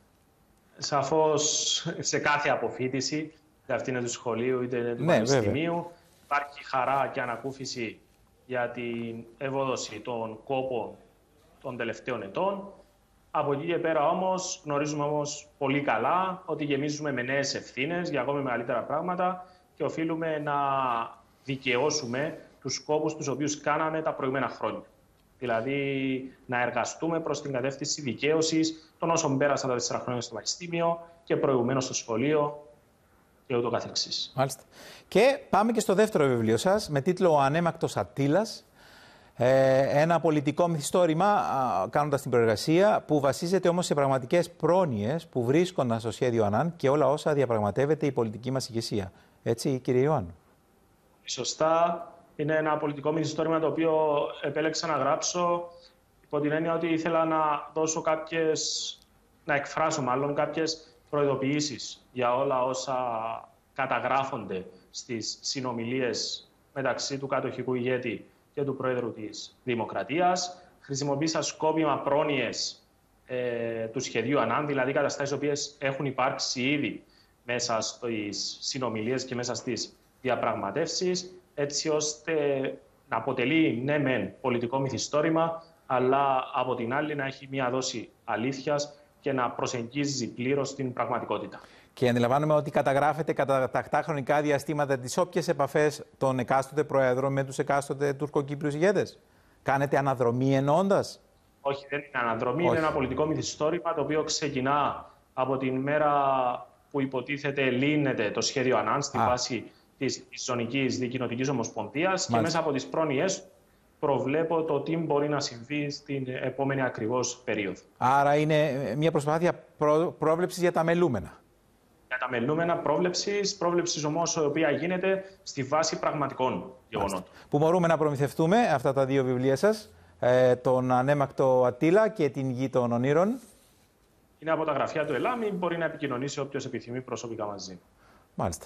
Σαφώς σε κάθε αποφύτιση, είτε αυτή είναι του σχολείου είτε του πανεπιστημίου, υπάρχει χαρά και ανακούφιση για την ευόδοση των κόπων των τελευταίων ετών. Από εκεί και πέρα όμως γνωρίζουμε πολύ καλά ότι γεμίζουμε με νέες ευθύνες για ακόμη μεγαλύτερα πράγματα και οφείλουμε να δικαιώσουμε τους σκόπους τους οποίους κάναμε τα προηγούμενα χρόνια. Δηλαδή να εργαστούμε προς την κατεύθυνση δικαίωσης των όσων πέρασαν τα 4 χρόνια στο πανεπιστήμιο και προηγουμένως στο σχολείο και ούτω καθεξής. Μάλιστα. Και πάμε και στο δεύτερο βιβλίο σας με τίτλο «Ο Ανέμακτος Αττήλας». Ένα πολιτικό μυθιστόρημα, κάνοντας την προεργασία, που βασίζεται όμως σε πραγματικές πρόνοιες που βρίσκονταν στο σχέδιο Ανάν και όλα όσα διαπραγματεύεται η πολιτική μας ηγεσία. Έτσι, κύριε Ιωάννου? Σωστά. Είναι ένα πολιτικό μυθιστόρημα το οποίο επέλεξα να γράψω υπό την έννοια ότι ήθελα να δώσω να εκφράσω κάποιες προειδοποιήσεις για όλα όσα καταγράφονται στις συνομιλίες μεταξύ του κατοχικού ηγέτη και του Πρόεδρου της Δημοκρατίας. Χρησιμοποίησα σκόπιμα πρόνοιες του σχεδίου Ανάν, δηλαδή καταστάσεις οι οποίες έχουν υπάρξει ήδη μέσα στις συνομιλίες και μέσα στις διαπραγματεύσεις, έτσι ώστε να αποτελεί ναι μεν πολιτικό μυθιστόρημα, αλλά από την άλλη να έχει μία δόση αλήθειας και να προσεγγίζει πλήρως την πραγματικότητα. Και αντιλαμβάνομαι ότι καταγράφεται κατά τακτά χρονικά διαστήματα τις όποιες επαφές των εκάστοτε προέδρων με τους εκάστοτε τουρκοκύπριους ηγέτες. Κάνετε αναδρομή εννοώντας? Όχι, δεν είναι αναδρομή. Όχι. Είναι ένα πολιτικό μυθιστόρημα το οποίο ξεκινά από την μέρα που υποτίθεται λύνεται το σχέδιο Ανάν στη βάση της Ζωνικής Δικοινοτικής Ομοσπονδίας και μέσα από τις πρόνοιες προβλέπω το τι μπορεί να συμβεί στην επόμενη ακριβώς περίοδο. Άρα είναι μια προσπάθεια πρόβλεψης για τα μελούμενα. Για τα μελούμενα πρόβλεψης όμως η οποία γίνεται στη βάση πραγματικών γεγονότων. Που μπορούμε να προμηθευτούμε αυτά τα δύο βιβλία σας, τον Ανέμακτο Αττήλα και την Γη των Ονείρων. Είναι από τα γραφεία του Ελάμη, μπορεί να επικοινωνήσει όποιος επιθυμεί προσωπικά μαζί μου. Μάλιστα.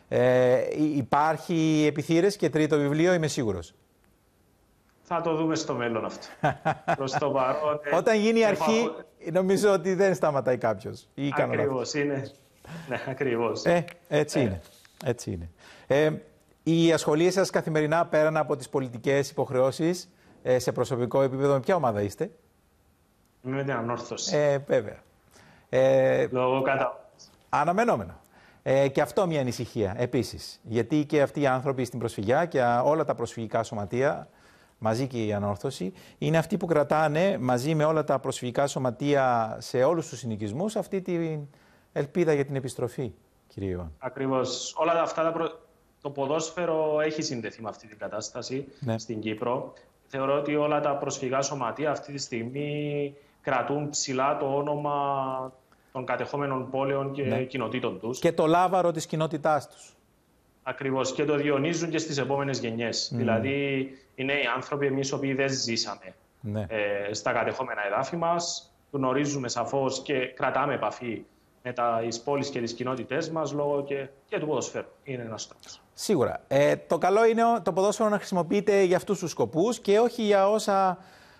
Υπάρχει επιθύρες και τρίτο βιβλίο, είμαι σίγουρος? Θα το δούμε στο μέλλον αυτό. Προς το παρόν. Όταν γίνει η αρχή, νομίζω ότι δεν σταματάει κάποιος. Ακριβώς είναι. Ναι, ακριβώς. Έτσι είναι. Έτσι είναι. Οι ασχολίες σας καθημερινά, πέραν από τις πολιτικές υποχρεώσεις, σε προσωπικό επίπεδο, με ποια ομάδα είστε? Με την Ανόρθωση. Βέβαια. Λόγω αναμενόμενο. Και αυτό μια ανησυχία επίσης. Γιατί και αυτοί οι άνθρωποι στην προσφυγιά και όλα τα προσφυγικά σωματεία, μαζί και η Ανόρθωση, είναι αυτοί που κρατάνε μαζί με όλα τα προσφυγικά σωματεία σε όλους τους συνοικισμούς αυτή την ελπίδα για την επιστροφή, κύριε Ιωάννου. Ακριβώς. Όλα αυτά το ποδόσφαιρο έχει συνδεθεί με αυτή την κατάσταση στην Κύπρο. Θεωρώ ότι όλα τα προσφυγικά σωματεία αυτή τη στιγμή κρατούν ψηλά το όνομα των κατεχόμενων πόλεων και κοινοτήτων τους. Και το λάβαρο της κοινότητάς τους. Ακριβώς. Και το διονύζουν και στις επόμενες γενιές. Δηλαδή, οι νέοι άνθρωποι, εμείς οι οποίοι δεν ζήσαμε στα κατεχόμενα εδάφη μας, γνωρίζουμε σαφώς και κρατάμε επαφή με τις πόλεις και τις κοινότητές μας λόγω και του ποδοσφαίρου. Είναι ένας τρόπος. Σίγουρα. Το καλό είναι το ποδόσφαιρο να χρησιμοποιείται για αυτούς τους σκοπούς και όχι για όσα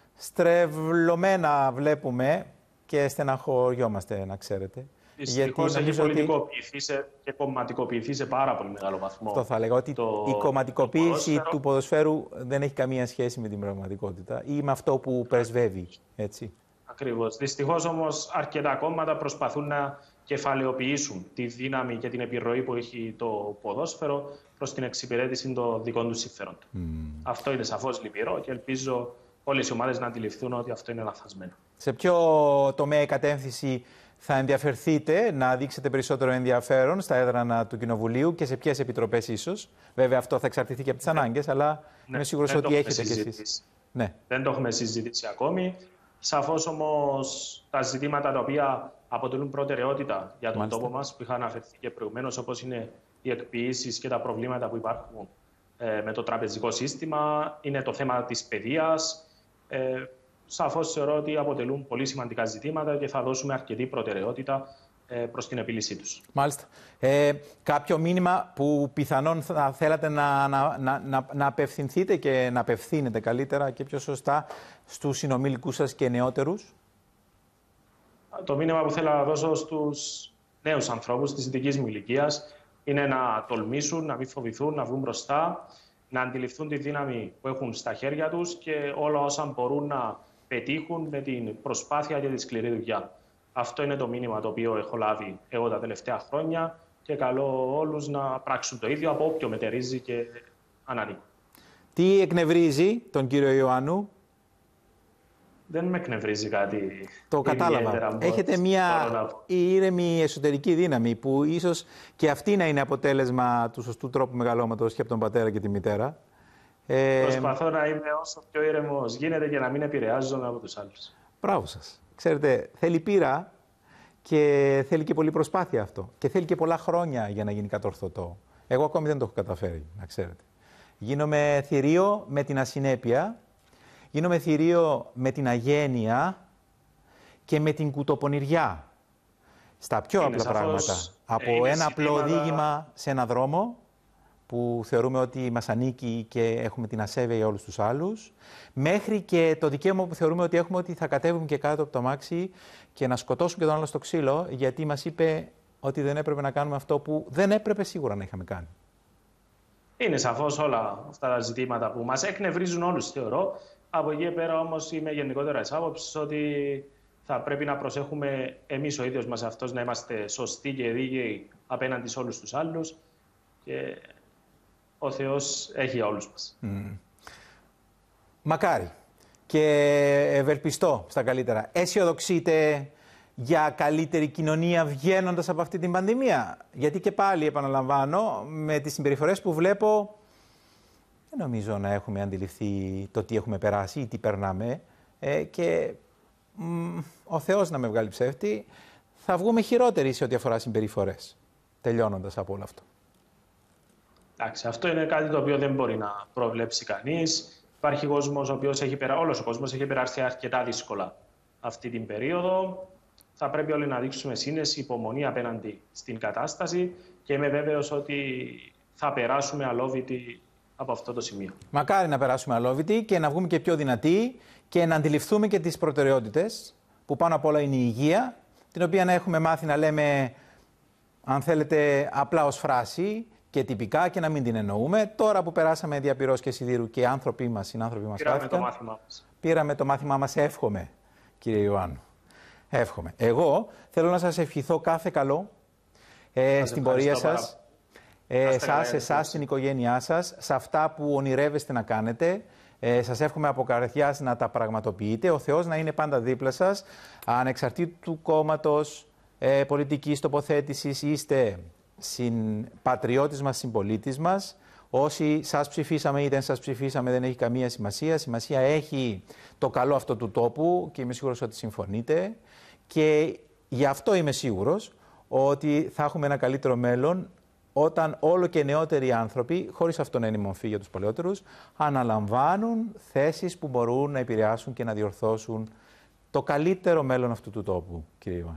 στρεβλωμένα βλέπουμε και στεναχωριόμαστε, να ξέρετε. Δυστυχώς έχει πολιτικοποιηθεί και κομματικοποιηθεί σε πάρα πολύ μεγάλο βαθμό. Αυτό θα λέγα, ότι η κομματικοποίηση του ποδοσφαίρου δεν έχει καμία σχέση με την πραγματικότητα ή με αυτό που πρεσβεύει, έτσι. Ακριβώς. Δυστυχώς όμως αρκετά κόμματα προσπαθούν να κεφαλαιοποιήσουν τη δύναμη και την επιρροή που έχει το ποδόσφαιρο προς την εξυπηρέτηση των δικών τους συμφέροντων. Αυτό είναι σαφώς λυπηρό και ελπίζω όλες οι ομάδες να αντιληφθούν ότι αυτό είναι λαθασμένο. Σε ποιο τομέα η κατεύθυνση θα ενδιαφερθείτε να δείξετε περισσότερο ενδιαφέρον στα έδρανα του Κοινοβουλίου και σε ποιες επιτροπές ίσως? Βέβαια αυτό θα εξαρτηθεί και από τις ανάγκες, αλλά είμαι σίγουρος ότι έχετε κι εσείς. Ναι. Δεν το έχουμε συζητήσει ακόμη. Σαφώς όμως τα ζητήματα τα οποία αποτελούν προτεραιότητα για τον τόπο μας, που είχα αναφερθεί και προηγουμένως, όπως είναι οι εκποιήσεις και τα προβλήματα που υπάρχουν με το τραπεζικό σύστημα, είναι το θέμα της παιδείας. Σαφώς θεωρώ ότι αποτελούν πολύ σημαντικά ζητήματα και θα δώσουμε αρκετή προτεραιότητα προς την επίλυσή τους. Μάλιστα. Κάποιο μήνυμα που πιθανόν θα θέλατε να απευθυνθείτε και να απευθύνετε καλύτερα και πιο σωστά στους συνομιλικούς σας και νεότερους? Το μήνυμα που θέλω να δώσω στους νέους ανθρώπους της δικής μου ηλικίας είναι να τολμήσουν, να μην φοβηθούν, να βγουν μπροστά, να αντιληφθούν τη δύναμη που έχουν στα χέρια τους και όλα όσα μπορούν να πετύχουν με την προσπάθεια και τη σκληρή δουλειά. Αυτό είναι το μήνυμα το οποίο έχω λάβει εγώ τα τελευταία χρόνια και καλώ όλους να πράξουν το ίδιο από όποιο μετερίζει και ανανίκουν. Τι εκνευρίζει τον κύριο Ιωάννου? Δεν με εκνευρίζει κάτι. Το κατάλαβα. Έχετε μια ήρεμη εσωτερική δύναμη που ίσως και αυτή να είναι αποτέλεσμα του σωστού τρόπου μεγαλώματος και από τον πατέρα και τη μητέρα. Προσπαθώ να είμαι όσο πιο ήρεμος γίνεται και να μην επηρεάζομαι από τους άλλους. Μπράβο σας. Ξέρετε, θέλει πείρα και θέλει και πολλή προσπάθεια αυτό. Και θέλει και πολλά χρόνια για να γίνει κατορθωτό. Εγώ ακόμη δεν το έχω καταφέρει, να ξέρετε. Γίνομαι θηρίο με την ασυνέπεια, γίνομαι θηρίο με την αγένεια και με την κουτοπονηριά. Στα πιο απλά πράγματα. Από ένα απλό οδήγημα σε ένα δρόμο που θεωρούμε ότι μας ανήκει και έχουμε την ασέβεια για όλους τους άλλους, μέχρι και το δικαίωμα που θεωρούμε ότι έχουμε ότι θα κατέβουμε και κάτω από το αμάξι και να σκοτώσουμε και τον άλλο στο ξύλο, γιατί μας είπε ότι δεν έπρεπε να κάνουμε αυτό που δεν έπρεπε σίγουρα να είχαμε κάνει. Είναι σαφώς όλα αυτά τα ζητήματα που μας εκνευρίζουν όλους, θεωρώ. Από εκεί πέρα όμως είμαι γενικότερα της άποψης ότι θα πρέπει να προσέχουμε εμείς ο ίδιος μας αυτός να είμαστε σωστοί και δίκαιοι απέναντι σε όλους τους άλλους και ο Θεός έχει για όλους μας. Μακάρι και ευελπιστώ στα καλύτερα. Αισιοδοξείτε για καλύτερη κοινωνία βγαίνοντας από αυτή την πανδημία? Γιατί και πάλι επαναλαμβάνω, με τις συμπεριφορές που βλέπω, δεν νομίζω να έχουμε αντιληφθεί το τι έχουμε περάσει ή τι περνάμε και ο Θεός να με βγάλει ψεύτη, θα βγούμε χειρότεροι σε ό,τι αφορά συμπεριφορές, τελειώνοντας από όλο αυτό. Εντάξει, αυτό είναι κάτι το οποίο δεν μπορεί να προβλέψει κανείς. Υπάρχει κόσμος ο οποίος όλος ο κόσμος έχει περάσει αρκετά δύσκολα αυτή την περίοδο. Θα πρέπει όλοι να δείξουμε σύνεση, υπομονή απέναντι στην κατάσταση και είμαι βέβαιος ότι θα περάσουμε αλόβητοι από αυτό το σημείο. Μακάρι να περάσουμε αλόβητοι και να βγούμε και πιο δυνατοί και να αντιληφθούμε και τις προτεραιότητες, που πάνω απ' όλα είναι η υγεία, την οποία να έχουμε μάθει να λέμε, αν θέλετε, απλά ως φράση και τυπικά και να μην την εννοούμε. Τώρα που περάσαμε δια πυρός και σιδήρου και οι συνάνθρωποι μας πήραμε το μάθημά μας. Πήραμε το μάθημά μας, εύχομαι, κύριε Ιωάννου. Εύχομαι. Εγώ θέλω να σας ευχηθώ κάθε καλό στην πορεία σας, εσάς, την οικογένειά σας, σε αυτά που ονειρεύεστε να κάνετε. Σας εύχομαι από καρδιάς να τα πραγματοποιείτε. Ο Θεός να είναι πάντα δίπλα σας, ανεξαρτήτου κόμματος, πολιτικής τοποθέτησης, είστε πατριώτης μας, συμπολίτης μας. Όσοι σας ψηφίσαμε ή δεν σας ψηφίσαμε δεν έχει καμία σημασία. Σημασία έχει το καλό αυτό του τόπου και είμαι σίγουρος ότι συμφωνείτε. Και γι' αυτό είμαι σίγουρος ότι θα έχουμε ένα καλύτερο μέλλον όταν όλο και νεότεροι άνθρωποι, χωρίς αυτό να είναι μορφή για τους παλαιότερους, αναλαμβάνουν θέσεις που μπορούν να επηρεάσουν και να διορθώσουν το καλύτερο μέλλον αυτού του τόπου, κύριε Ιωάννη.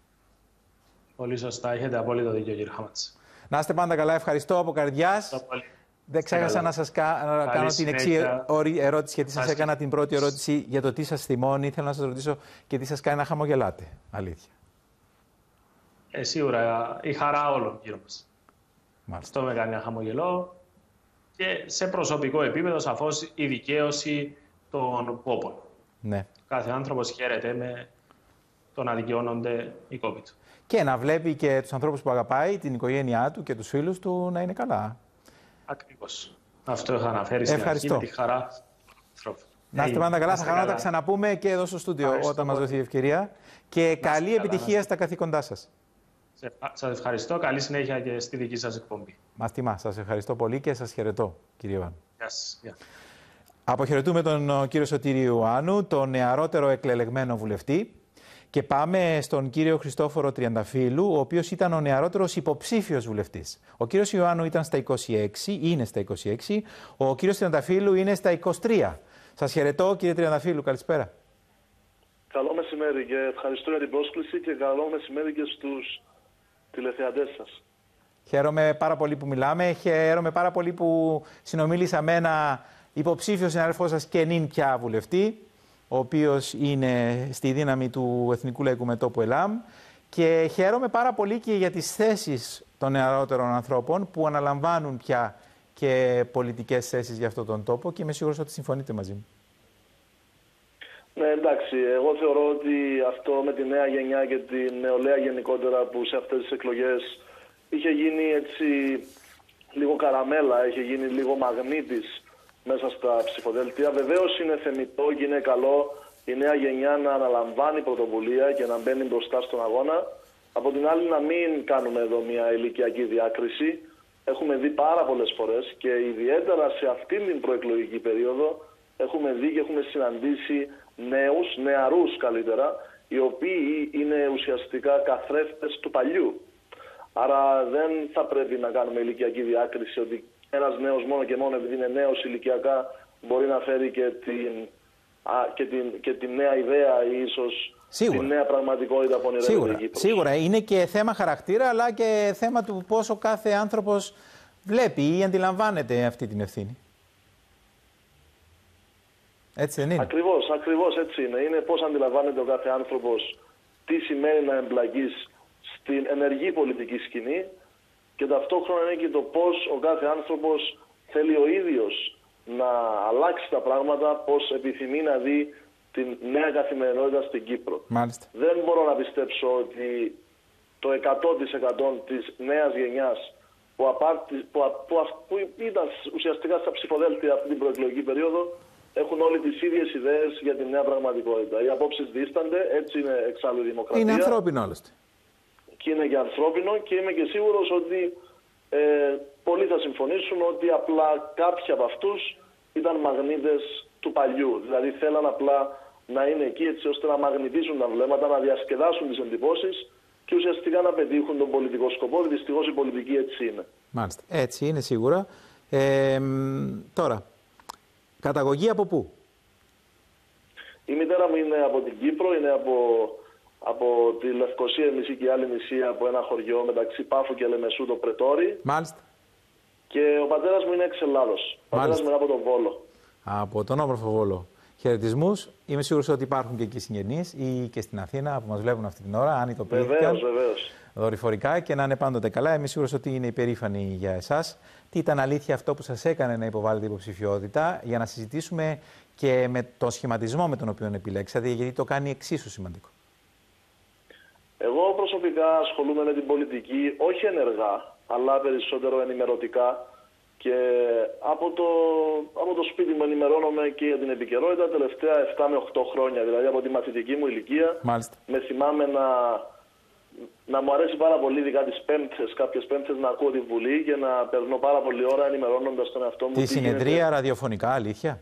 Πολύ σωστά, έχετε απόλυτο δίκιο, κύριε Χάμαντς. Να είστε πάντα καλά, ευχαριστώ από καρδιάς. Δεν ξέχασα να σας κάνω την εξή ερώτηση, γιατί σας έκανα την πρώτη ερώτηση για το τι σας θυμώνει. Θέλω να σας ρωτήσω και τι σας κάνει να χαμογελάτε, αλήθεια. Σίγουρα η χαρά όλων γύρω μας. Αυτό με κάνει να χαμογελώ. Και σε προσωπικό επίπεδο, σαφώς, η δικαίωση των πόπων. Ναι. Κάθε άνθρωπος χαίρεται με το να δικαιώνονται οι κόποι του. Και να βλέπει και τους ανθρώπους που αγαπάει, την οικογένειά του και τους φίλους του να είναι καλά. Ακριβώς. Αυτό είχα αναφέρει στην αρχή, με τη χαρά του ανθρώπου. Να είστε πάντα καλά. Θα χαρώ να τα ξαναπούμε και εδώ στο στούντιο όταν μας δοθεί η ευκαιρία. Και καλή επιτυχία στα καθήκοντά σας. Σας ευχαριστώ. Καλή συνέχεια και στη δική σας εκπομπή. Μας τιμά. Σας ευχαριστώ πολύ και σας χαιρετώ, κύριε Ιωάννου. Γεια σας. Αποχαιρετούμε τον κύριο Σωτήριο Ιωάννου, τον νεαρότερο εκλεγμένο βουλευτή. Και πάμε στον κύριο Χριστόφορο Τριανταφύλου, ο οποίος ήταν ο νεαρότερος υποψήφιος βουλευτής. Ο κύριος Ιωάννου ήταν στα 26, είναι στα 26, ο κύριος Τριανταφύλου είναι στα 23. Σας χαιρετώ, κύριε Τριανταφύλου, καλησπέρα. Καλό μεσημέρι και ευχαριστώ για την πρόσκληση και καλό μεσημέρι και στους τηλεθεατές σας. Χαίρομαι πάρα πολύ που μιλάμε, χαίρομαι πάρα πολύ που συνομίλησα με ένα υποψήφιο συνάδελφό σας και νυν πια βουλευτή, ο οποίος είναι στη δύναμη του Εθνικού Λαϊκού Μετώπου ΕΛΑΜ, και χαίρομαι πάρα πολύ και για τις θέσεις των νεαρότερων ανθρώπων που αναλαμβάνουν πια και πολιτικές θέσεις για αυτόν τον τόπο, και είμαι σίγουρος ότι συμφωνείτε μαζί μου. Ναι, εντάξει. Εγώ θεωρώ ότι αυτό με τη νέα γενιά και τη νεολαία γενικότερα, που σε αυτές τις εκλογές είχε γίνει έτσι λίγο καραμέλα, είχε γίνει λίγο μαγνήτης μέσα στα ψηφοδέλτια. Βεβαίως είναι θεμιτό και είναι καλό η νέα γενιά να αναλαμβάνει πρωτοβουλία και να μπαίνει μπροστά στον αγώνα. Από την άλλη, να μην κάνουμε εδώ μια ηλικιακή διάκριση. Έχουμε δει πάρα πολλές φορές και ιδιαίτερα σε αυτήν την προεκλογική περίοδο έχουμε δει και έχουμε συναντήσει νεαρούς καλύτερα, οι οποίοι είναι ουσιαστικά καθρέφτες του παλιού. Άρα δεν θα πρέπει να κάνουμε ηλικιακή διάκριση, ότι ένας νέος μόνο και μόνο επειδή είναι νέος ηλικιακά μπορεί να φέρει και την νέα ιδέα ή ίσως τη νέα πραγματικότητα που ονειρεύεται η Κύπρος. Σίγουρα. Είναι και θέμα χαρακτήρα, αλλά και θέμα του πόσο κάθε άνθρωπος βλέπει ή αντιλαμβάνεται αυτή την ευθύνη. Έτσι δεν είναι? Ακριβώς έτσι είναι. Είναι πώς αντιλαμβάνεται ο κάθε άνθρωπος τι σημαίνει να εμπλακείς στην ενεργή πολιτική σκηνή, και ταυτόχρονα είναι και το πώς ο κάθε άνθρωπος θέλει ο ίδιος να αλλάξει τα πράγματα, πώς επιθυμεί να δει την νέα καθημερινότητα στην Κύπρο. Μάλιστα. Δεν μπορώ να πιστέψω ότι το 100% της νέας γενιάς που ήταν ουσιαστικά στα ψηφοδέλτια αυτή την προεκλογική περίοδο έχουν όλοι τις ίδιες ιδέες για τη νέα πραγματικότητα. Οι απόψεις δίστανται, έτσι είναι εξάλλου η δημοκρατία. Είναι ανθρώπινο άλλωστε. Και είναι και ανθρώπινο, και είμαι και σίγουρος ότι πολλοί θα συμφωνήσουν ότι απλά κάποιοι από αυτούς ήταν μαγνήτες του παλιού. Δηλαδή θέλαν απλά να είναι εκεί έτσι ώστε να μαγνητήσουν τα βλέμματα, να διασκεδάσουν τις εντυπώσεις και ουσιαστικά να πετύχουν τον πολιτικό σκοπό. Δυστυχώς η πολιτική έτσι είναι. Μάλιστα. Έτσι είναι σίγουρα. Τώρα, καταγωγή από πού? Η μητέρα μου είναι από την Κύπρο, είναι από τη Λευκοσία μισή και η άλλη μισή από ένα χωριό μεταξύ Πάφου και Λεμεσού, το Πρετόρι. Μάλιστα. Και ο πατέρας μου είναι εξ Ελλάδος. Ο πατέρας μου είναι από τον Βόλο. Από τον όμορφο Βόλο. Χαιρετισμούς. Είμαι σίγουρος ότι υπάρχουν και εκεί συγγενείς ή και στην Αθήνα που μας βλέπουν αυτή την ώρα, αν ειδοποιήθηκαν δορυφορικά, και να είναι πάντοτε καλά. Είμαι σίγουρος ότι είναι υπερήφανοι για εσάς. Τι ήταν αλήθεια αυτό που σας έκανε να υποβάλλετε υποψηφιότητα, για να συζητήσουμε και με τον σχηματισμό με τον οποίο επιλέξατε, γιατί το κάνει εξίσου σημαντικό. Εγώ προσωπικά ασχολούμαι με την πολιτική, όχι ενεργά, αλλά περισσότερο ενημερωτικά, και από το σπίτι μου ενημερώνομαι και για την επικαιρότητα τελευταία 7 με 8 χρόνια, δηλαδή από τη μαθητική μου ηλικία. Μάλιστα. Με θυμάμαι να μου αρέσει πάρα πολύ, ειδικά τις Πέμπτες, κάποιες Πέμπτες, να ακούω τη Βουλή και να περνώ πάρα πολλή ώρα ενημερώνοντας τον εαυτό μου. Τη συνεδρία ραδιοφωνικά, αλήθεια?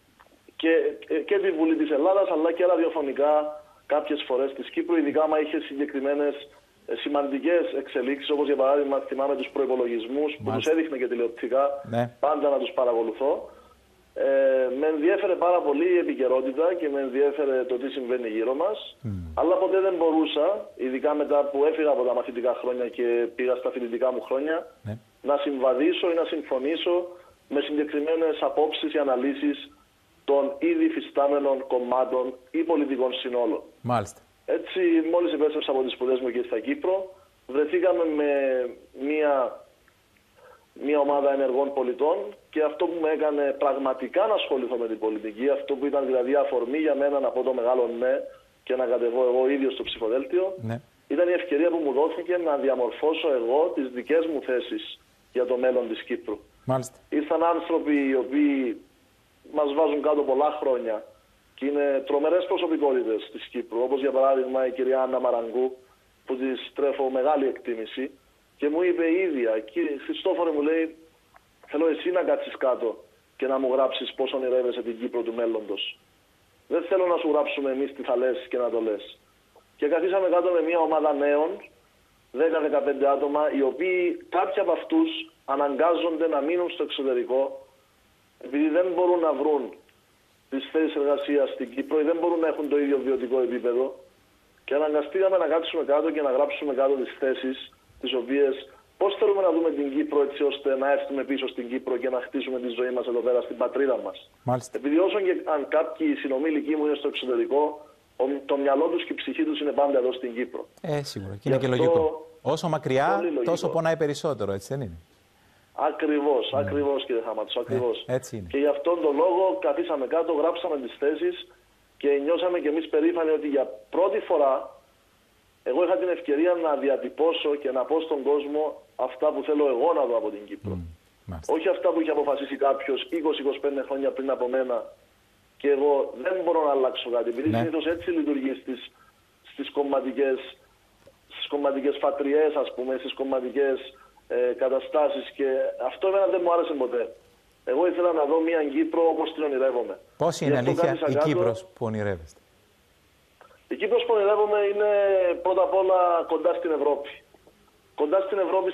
Και τη Βουλή της Ελλάδας, αλλά και ραδιοφωνικά κάποιες φορές της Κύπρου, ειδικά άμα είχε συγκεκριμένες σημαντικές εξελίξεις, όπως για παράδειγμα θυμάμαι τους προϋπολογισμούς που τους έδειχνε και τηλεοπτικά, πάντα να τους παρακολουθώ. Με ενδιέφερε πάρα πολύ η επικαιρότητα και με ενδιέφερε το τι συμβαίνει γύρω μας, αλλά ποτέ δεν μπορούσα, ειδικά μετά που έφυγα από τα μαθητικά χρόνια και πήγα στα φοιτητικά μου χρόνια, να συμβαδίσω ή να συμφωνήσω με συγκεκριμένες απόψεις ή αναλύσεις των ήδη φυστάμενων κομμάτων ή πολιτικών συνόλων. Μάλιστα. Έτσι, μόλις επέστρεψα από τις σπουδές μου και στα Κύπρο, βρεθήκαμε με μια ομάδα ενεργών πολιτών, και αυτό που με έκανε πραγματικά να ασχοληθώ με την πολιτική, αυτό που ήταν δηλαδή αφορμή για μένα να πω το μεγάλο ναι και να κατεβώ εγώ ίδιος στο ψηφοδέλτιο, Ήταν η ευκαιρία που μου δόθηκε να διαμορφώσω εγώ τις δικές μου θέσεις για το μέλλον της Κύπρου. Μάλιστα. Ήρθαν άνθρωποι οι οποίοι μας βάζουν κάτω πολλά χρόνια και είναι τρομερές προσωπικότητες της Κύπρου, όπως για παράδειγμα η κυρία Άννα Μαραγκού, που της τρέφω μεγάλη εκτίμηση, και μου είπε η ίδια, κύριε Χριστόφορε, μου λέει, θέλω εσύ να κάτσεις κάτω και να μου γράψεις πώς ονειρεύεσαι την Κύπρο του μέλλοντος. Δεν θέλω να σου γράψουμε εμείς τι θα λες και να το λες. Και καθίσαμε κάτω με μια ομάδα νέων, 10-15 άτομα, οι οποίοι κάποιοι από αυτούς αναγκάζονται να μείνουν στο εξωτερικό, επειδή δεν μπορούν να βρουν τις θέσεις εργασίας στην Κύπρο ή δεν μπορούν να έχουν το ίδιο βιωτικό επίπεδο. Και αναγκαστήκαμε να κάτσουμε κάτω και να γράψουμε κάτω τις θέσεις, τις οποίες πώς θέλουμε να δούμε την Κύπρο έτσι ώστε να έρθουμε πίσω στην Κύπρο και να χτίσουμε τη ζωή μας εδώ πέρα στην πατρίδα μας. Μάλιστα. Επειδή όσο και αν κάποιοι συνομήλικοι μου είναι στο εξωτερικό, το μυαλό τους και η ψυχή τους είναι πάντα εδώ στην Κύπρο. Σίγουρα. Και είναι και λογικό. Όσο μακριά, τόσο πονάει περισσότερο, έτσι δεν είναι? Ακριβώς, ακριβώς κύριε Χάματος, ακριβώς. Έτσι είναι. Και γι' αυτόν τον λόγο καθίσαμε κάτω, γράψαμε τις θέσεις και νιώσαμε κι εμείς περήφανοι ότι για πρώτη φορά εγώ είχα την ευκαιρία να διατυπώσω και να πω στον κόσμο αυτά που θέλω εγώ να δω από την Κύπρο. Όχι αυτά που είχε αποφασίσει κάποιος 20-25 χρόνια πριν από μένα και εγώ δεν μπορώ να αλλάξω κάτι. Επειδή συνήθως έτσι λειτουργεί στις κομματικές φατριές, ας πούμε, στις κομματικές καταστάσεις, και αυτό εμένα δεν μου άρεσε ποτέ. Εγώ ήθελα να δω μια Κύπρο όπως την ονειρεύομαι. Πώς είναι αλήθεια η Κύπρος που ονειρεύεστε? Η Κύπρος που ονειρεύομαι είναι πρώτα απ' όλα κοντά στην Ευρώπη. Κοντά στην Ευρώπη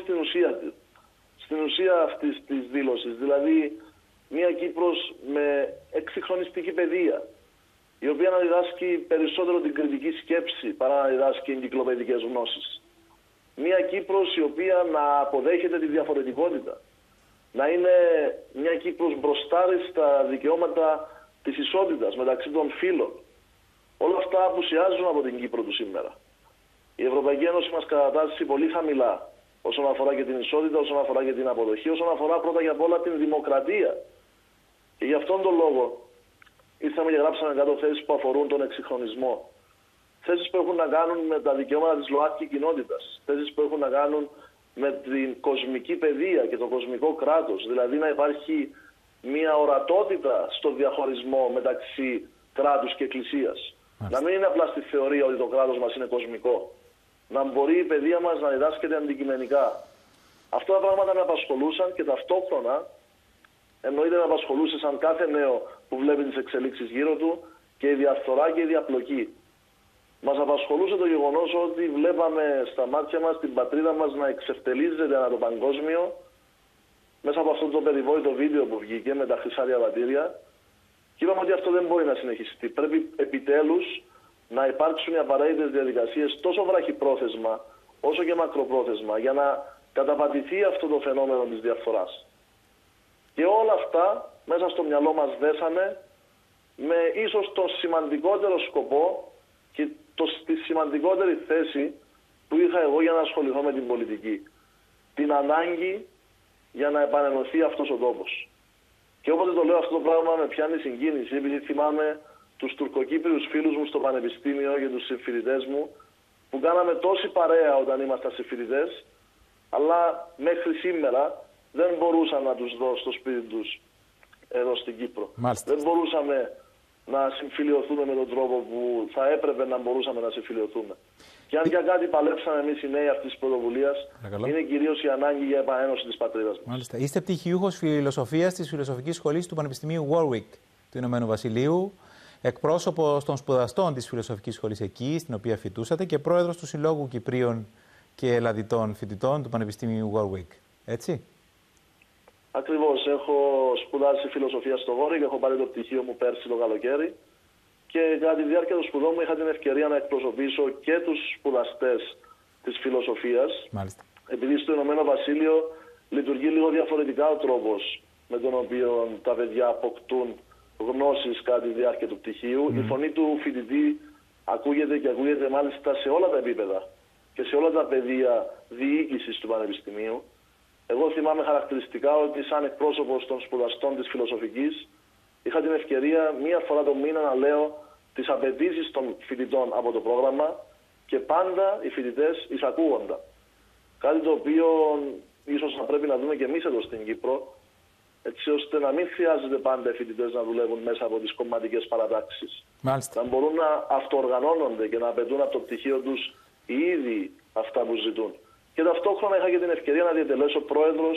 στην ουσία αυτής της δήλωσης. Δηλαδή μια Κύπρος με εξυγχρονιστική παιδεία, η οποία να διδάσκει περισσότερο την κριτική σκέψη παρά να διδάσκει εγκυκλοπαιδικές γνώσεις. Μια Κύπρος η οποία να αποδέχεται τη διαφορετικότητα. Να είναι μια Κύπρος μπροστάρι στα δικαιώματα της ισότητας μεταξύ των φύλων. Όλα αυτά απουσιάζουν από την Κύπρο του σήμερα. Η Ευρωπαϊκή Ένωση μας κατατάσσει πολύ χαμηλά όσον αφορά και την ισότητα, όσον αφορά και την αποδοχή, όσον αφορά πρώτα και απ' όλα την δημοκρατία. Και γι' αυτόν τον λόγο ήρθαμε και γράψαμε κάτω θέσεις που αφορούν τον εξυγχρονισμό. Θέσεις που έχουν να κάνουν με τα δικαιώματα της ΛΟΑΤΚΙ κοινότητας. Θέσεις που έχουν να κάνουν με την κοσμική παιδεία και το κοσμικό κράτος. Δηλαδή να υπάρχει μια ορατότητα στο διαχωρισμό μεταξύ κράτους και εκκλησίας. Να μην είναι απλά στη θεωρία ότι το κράτος μας είναι κοσμικό. Να μπορεί η παιδεία μας να διδάσκεται αντικειμενικά. Αυτά τα πράγματα με απασχολούσαν και ταυτόχρονα εννοείται με απασχολούσε σαν κάθε νέο που βλέπει τις εξελίξεις γύρω του και η διαφθορά και η διαπλοκή. Μας απασχολούσε το γεγονός ότι βλέπαμε στα μάτια μας την πατρίδα μας να εξευτελίζεται ανά το παγκόσμιο μέσα από αυτό το περιβόητο βίντεο που βγήκε με τα χρυσά διαβατήρια. Και είπαμε ότι αυτό δεν μπορεί να συνεχιστεί. Πρέπει επιτέλους να υπάρξουν οι απαραίτητες διαδικασίες τόσο βραχυπρόθεσμα όσο και μακροπρόθεσμα για να καταπατηθεί αυτό το φαινόμενο της διαφθοράς. Και όλα αυτά μέσα στο μυαλό μας δέσανε με ίσως τον σημαντικότερο σκοπό και τη σημαντικότερη θέση που είχα εγώ για να ασχοληθώ με την πολιτική. Την ανάγκη για να επανενωθεί αυτός ο τόπος. Και όποτε το λέω αυτό το πράγμα με πιάνει συγκίνηση, επειδή θυμάμαι τους τουρκοκύπριους φίλους μου στο πανεπιστήμιο και τους συμφοιτητές μου, που κάναμε τόση παρέα όταν ήμασταν συμφοιτητές, αλλά μέχρι σήμερα δεν μπορούσα να τους δω στο σπίτι τους εδώ στην Κύπρο. Μάλιστα. Δεν μπορούσαμε να συμφιλιωθούμε με τον τρόπο που θα έπρεπε να μπορούσαμε να συμφιλιωθούμε. Και αν για κάτι παλέψαμε εμείς οι νέοι αυτής της πρωτοβουλίας, είναι κυρίως η ανάγκη για επανένωση της πατρίδας μας. Μάλιστα. Είστε πτυχιούχος φιλοσοφίας της Φιλοσοφικής Σχολής του Πανεπιστημίου Warwick του Ηνωμένου Βασιλείου, εκπρόσωπος των σπουδαστών της Φιλοσοφικής Σχολής εκεί, στην οποία φοιτούσατε, και πρόεδρος του Συλλόγου Κυπρίων και Ελλαδιτών Φοιτητών του Πανεπιστημίου Warwick. Έτσι. Ακριβώς. Έχω σπουδάσει φιλοσοφία στο Warwick, έχω πάρει το πτυχίο μου πέρσι το καλοκαίρι και κατά τη διάρκεια των σπουδών μου είχα την ευκαιρία να εκπροσωπήσω και τους σπουδαστές της φιλοσοφίας. Μάλιστα. Επειδή στο Ηνωμένο Βασίλειο λειτουργεί λίγο διαφορετικά ο τρόπος με τον οποίο τα παιδιά αποκτούν γνώσεις κατά τη διάρκεια του πτυχίου. Η φωνή του φοιτητή ακούγεται και ακούγεται μάλιστα σε όλα τα επίπεδα και σε όλα τα πεδία διοίκησης του Πανεπιστημίου. Εγώ θυμάμαι χαρακτηριστικά ότι σαν εκπρόσωπος των σπουδαστών της φιλοσοφικής είχα την ευκαιρία μία φορά το μήνα να λέω τις απαιτήσεις των φοιτητών από το πρόγραμμα και πάντα οι φοιτητές εισακούγονταν. Κάτι το οποίο ίσως θα πρέπει να δούμε και εμείς εδώ στην Κύπρο, έτσι ώστε να μην χρειάζεται πάντα οι φοιτητές να δουλεύουν μέσα από τις κομματικές παρατάξεις. Μάλιστα. Να μπορούν να αυτοοργανώνονται και να απαιτούν από το πτυχίο τους οι ίδιοι αυτά που ζητούν. Και ταυτόχρονα είχα και την ευκαιρία να διατελέσω πρόεδρος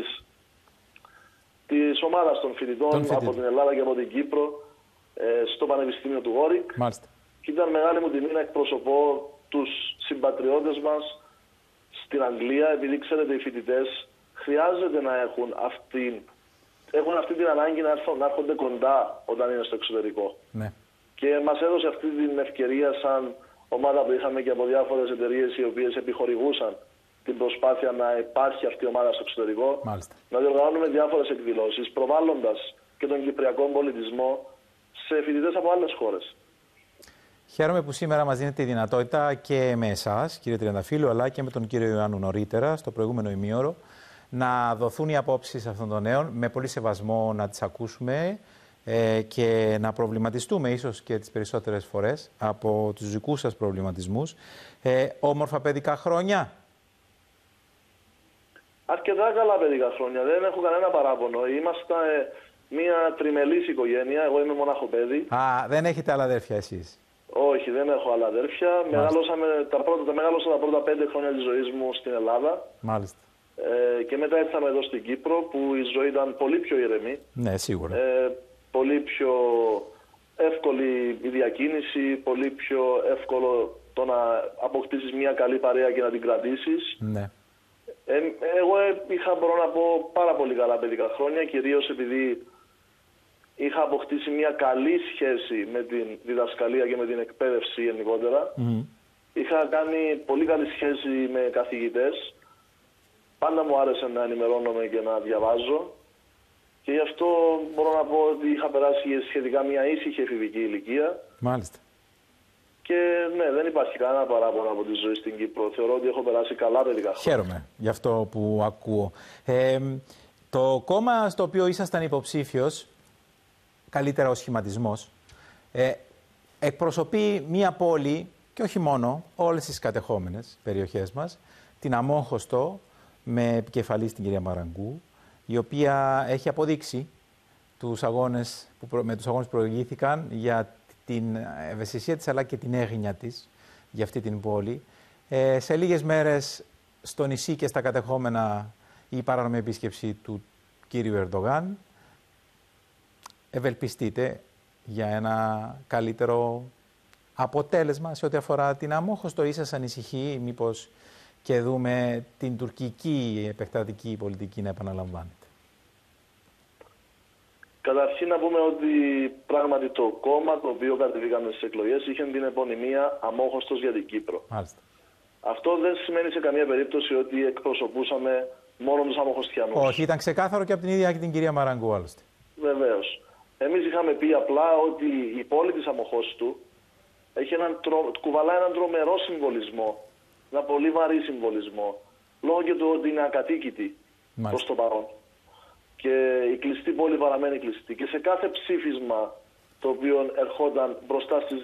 της ομάδας των φοιτητών από την Ελλάδα και από την Κύπρο στο Πανεπιστήμιο του Warwick. Μάλιστα. Και ήταν μεγάλη μου τιμή να εκπροσωπώ τους συμπατριώτες μας στην Αγγλία, επειδή ξέρετε οι φοιτητές χρειάζεται να έχουν αυτή την ανάγκη να έρχονται κοντά όταν είναι στο εξωτερικό. Ναι. Και μας έδωσε αυτή την ευκαιρία σαν ομάδα που είχαμε και από διάφορες εταιρείες οι οποίες επιχορηγούσαν την προσπάθεια να υπάρχει αυτή η ομάδα στο εξωτερικό. Μάλιστα. Να διοργανώνουμε διάφορες εκδηλώσεις, προβάλλοντας και τον κυπριακό πολιτισμό σε φοιτητές από άλλες χώρες. Χαίρομαι που σήμερα μας δίνετε τη δυνατότητα και με εσάς, κύριε Τριανταφύλλου, αλλά και με τον κύριο Ιωάννου νωρίτερα, στο προηγούμενο ημίωρο, να δοθούν οι απόψεις αυτών των νέων, με πολύ σεβασμό να τις ακούσουμε και να προβληματιστούμε ίσως και τις περισσότερες φορές από τους δικούς σας προβληματισμούς. Όμορφα παιδικά χρόνια. Αρκετά καλά παιδικά χρόνια. Δεν έχω κανένα παράπονο. Είμαστε μια τριμελής οικογένεια. Εγώ είμαι μοναχοπέδι. Δεν έχετε άλλα αδέρφια εσείς? Όχι, δεν έχω άλλα αδέρφια. Μεγάλωσα τα πρώτα 5 χρόνια της ζωής μου στην Ελλάδα. Μάλιστα. Και μετά ήρθαμε εδώ στην Κύπρο, που η ζωή ήταν πολύ πιο ήρεμη. Ναι, σίγουρα. Πολύ πιο εύκολη η διακίνηση, πολύ πιο εύκολο το να αποκτήσεις μια καλή παρέα και να την κρατήσεις. Ναι. Εγώ μπορώ να πω, πάρα πολύ καλά παιδικά χρόνια, κυρίως επειδή είχα αποκτήσει μια καλή σχέση με την διδασκαλία και με την εκπαίδευση γενικότερα. Είχα κάνει πολύ καλή σχέση με καθηγητές. Πάντα μου άρεσε να ενημερώνομαι και να διαβάζω. Και γι' αυτό μπορώ να πω ότι είχα περάσει σχετικά μια ήσυχη εφηβική ηλικία. Μάλιστα. Και ναι, δεν υπάρχει κανένα παράπονο από τη ζωή στην Κύπρο. Θεωρώ ότι έχω περάσει καλά παιδικά χρόνια. Χαίρομαι γι' αυτό που ακούω. Το κόμμα στο οποίο ήσασταν υποψήφιος, καλύτερα ο σχηματισμός, εκπροσωπεί μία πόλη, και όχι μόνο, όλες τις κατεχόμενες περιοχές μας, την Αμόχωστο, με επικεφαλή στην κυρία Μαραγκού, η οποία έχει αποδείξει με τους αγώνες που προηγήθηκαν για την ευαισθησία της αλλά και την έγνοια της για αυτή την πόλη. Σε λίγες μέρες στο νησί και στα κατεχόμενα η παράνομη επίσκεψη του κύριου Ερντογάν. Ευελπιστείτε για ένα καλύτερο αποτέλεσμα σε ό,τι αφορά την Αμόχωστο? Ή σας ανησυχεί μήπως και δούμε την τουρκική επεκτατική πολιτική να επαναλαμβάνεται? Καταρχήν να πούμε ότι πράγματι το κόμμα το οποίο κατεβήκαμε στις εκλογές είχε την επωνυμία Αμόχωστος για την Κύπρο. Μάλιστα. Αυτό δεν σημαίνει σε καμία περίπτωση ότι εκπροσωπούσαμε μόνο τους Αμοχωστιανούς. Όχι, ήταν ξεκάθαρο και από την ίδια και την κυρία Μαραγκού άλλωστε. Βεβαίως. Εμείς είχαμε πει απλά ότι η πόλη της Αμοχώστου κουβαλά έναν τρομερό συμβολισμό, ένα πολύ βαρύ συμβολισμό, λόγω και του ότι είναι ακατοίκητη προς το παρόν. Και η κλειστή πόλη παραμένει κλειστή. Και σε κάθε ψήφισμα το οποίο ερχόταν μπροστά στις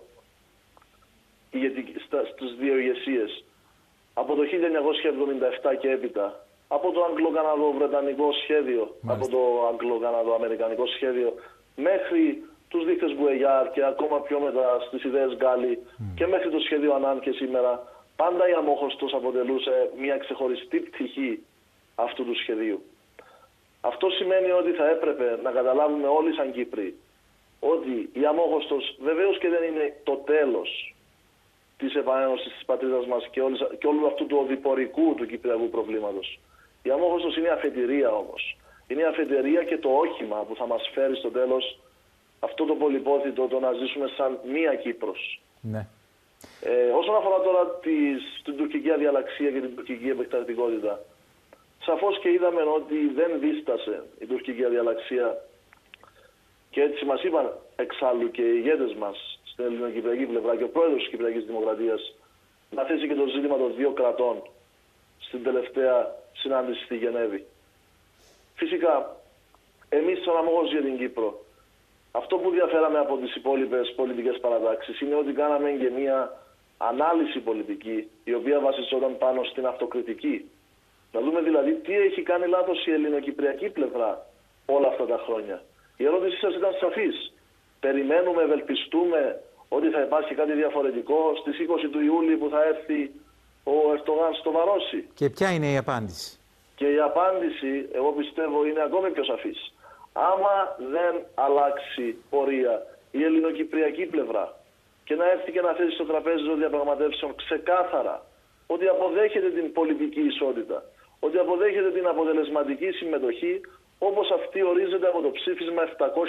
δύο ηγεσίες, από το 1977 και έπειτα, από το Αγγλο-Καναδο-Βρετανικό σχέδιο, από το Αγγλο-Καναδο-Αμερικανικό σχέδιο, μέχρι τους δείκτες Γκουεγιάρ και ακόμα πιο μετά στις ιδέες Γκάλι και μέχρι το σχέδιο Ανάν και σήμερα, πάντα η Αμόχωστος αποτελούσε μια ξεχωριστή πτυχή αυτού του σχεδίου. Αυτό σημαίνει ότι θα έπρεπε να καταλάβουμε όλοι σαν Κύπροι ότι η Αμόχωστος βεβαίως και δεν είναι το τέλος της επανένωσης της πατρίδας μας και όλου αυτού του οδηπορικού του κυπριακού προβλήματος. Η Αμόχωστος είναι η αφετηρία όμως. Είναι η αφετηρία και το όχημα που θα μας φέρει στο τέλος αυτό το πολυπόθητο, το να ζήσουμε σαν μία Κύπρος. Ναι. Όσον αφορά τώρα την τουρκική αδιαλαξία και την τουρκική επεκτατικότητα, σαφώς και είδαμε ότι δεν δίστασε η τουρκική αδιαλαξία και έτσι μας είπαν εξάλλου και οι ηγέτες μας στην ελληνοκυπριακή πλευρά και ο πρόεδρος της Κυπριακής Δημοκρατίας να θέσει και το ζήτημα των δύο κρατών στην τελευταία συνάντηση στη Γενέβη. Φυσικά, εμείς στον Αμόχωστο για την Κύπρο, αυτό που διαφέραμε από τις υπόλοιπες πολιτικές παρατάξεις είναι ότι κάναμε και μια ανάλυση πολιτική, η οποία βασιζόταν πάνω στην αυτοκριτική. Να δούμε δηλαδή τι έχει κάνει λάθος η ελληνοκυπριακή πλευρά όλα αυτά τα χρόνια. Η ερώτησή σας ήταν σαφής. Περιμένουμε, ευελπιστούμε ότι θα υπάρχει κάτι διαφορετικό στις 20 του Ιούλη που θα έρθει ο Ερντογάν στο Βαρόσι. Και ποια είναι η απάντηση? Και η απάντηση, εγώ πιστεύω, είναι ακόμη πιο σαφής. Άμα δεν αλλάξει πορεία η ελληνοκυπριακή πλευρά και να έρθει και να θέσει στο τραπέζι των διαπραγματεύσεων ξεκάθαρα ότι αποδέχεται την πολιτική ισότητα, ότι αποδέχεται την αποτελεσματική συμμετοχή όπως αυτή ορίζεται από το ψήφισμα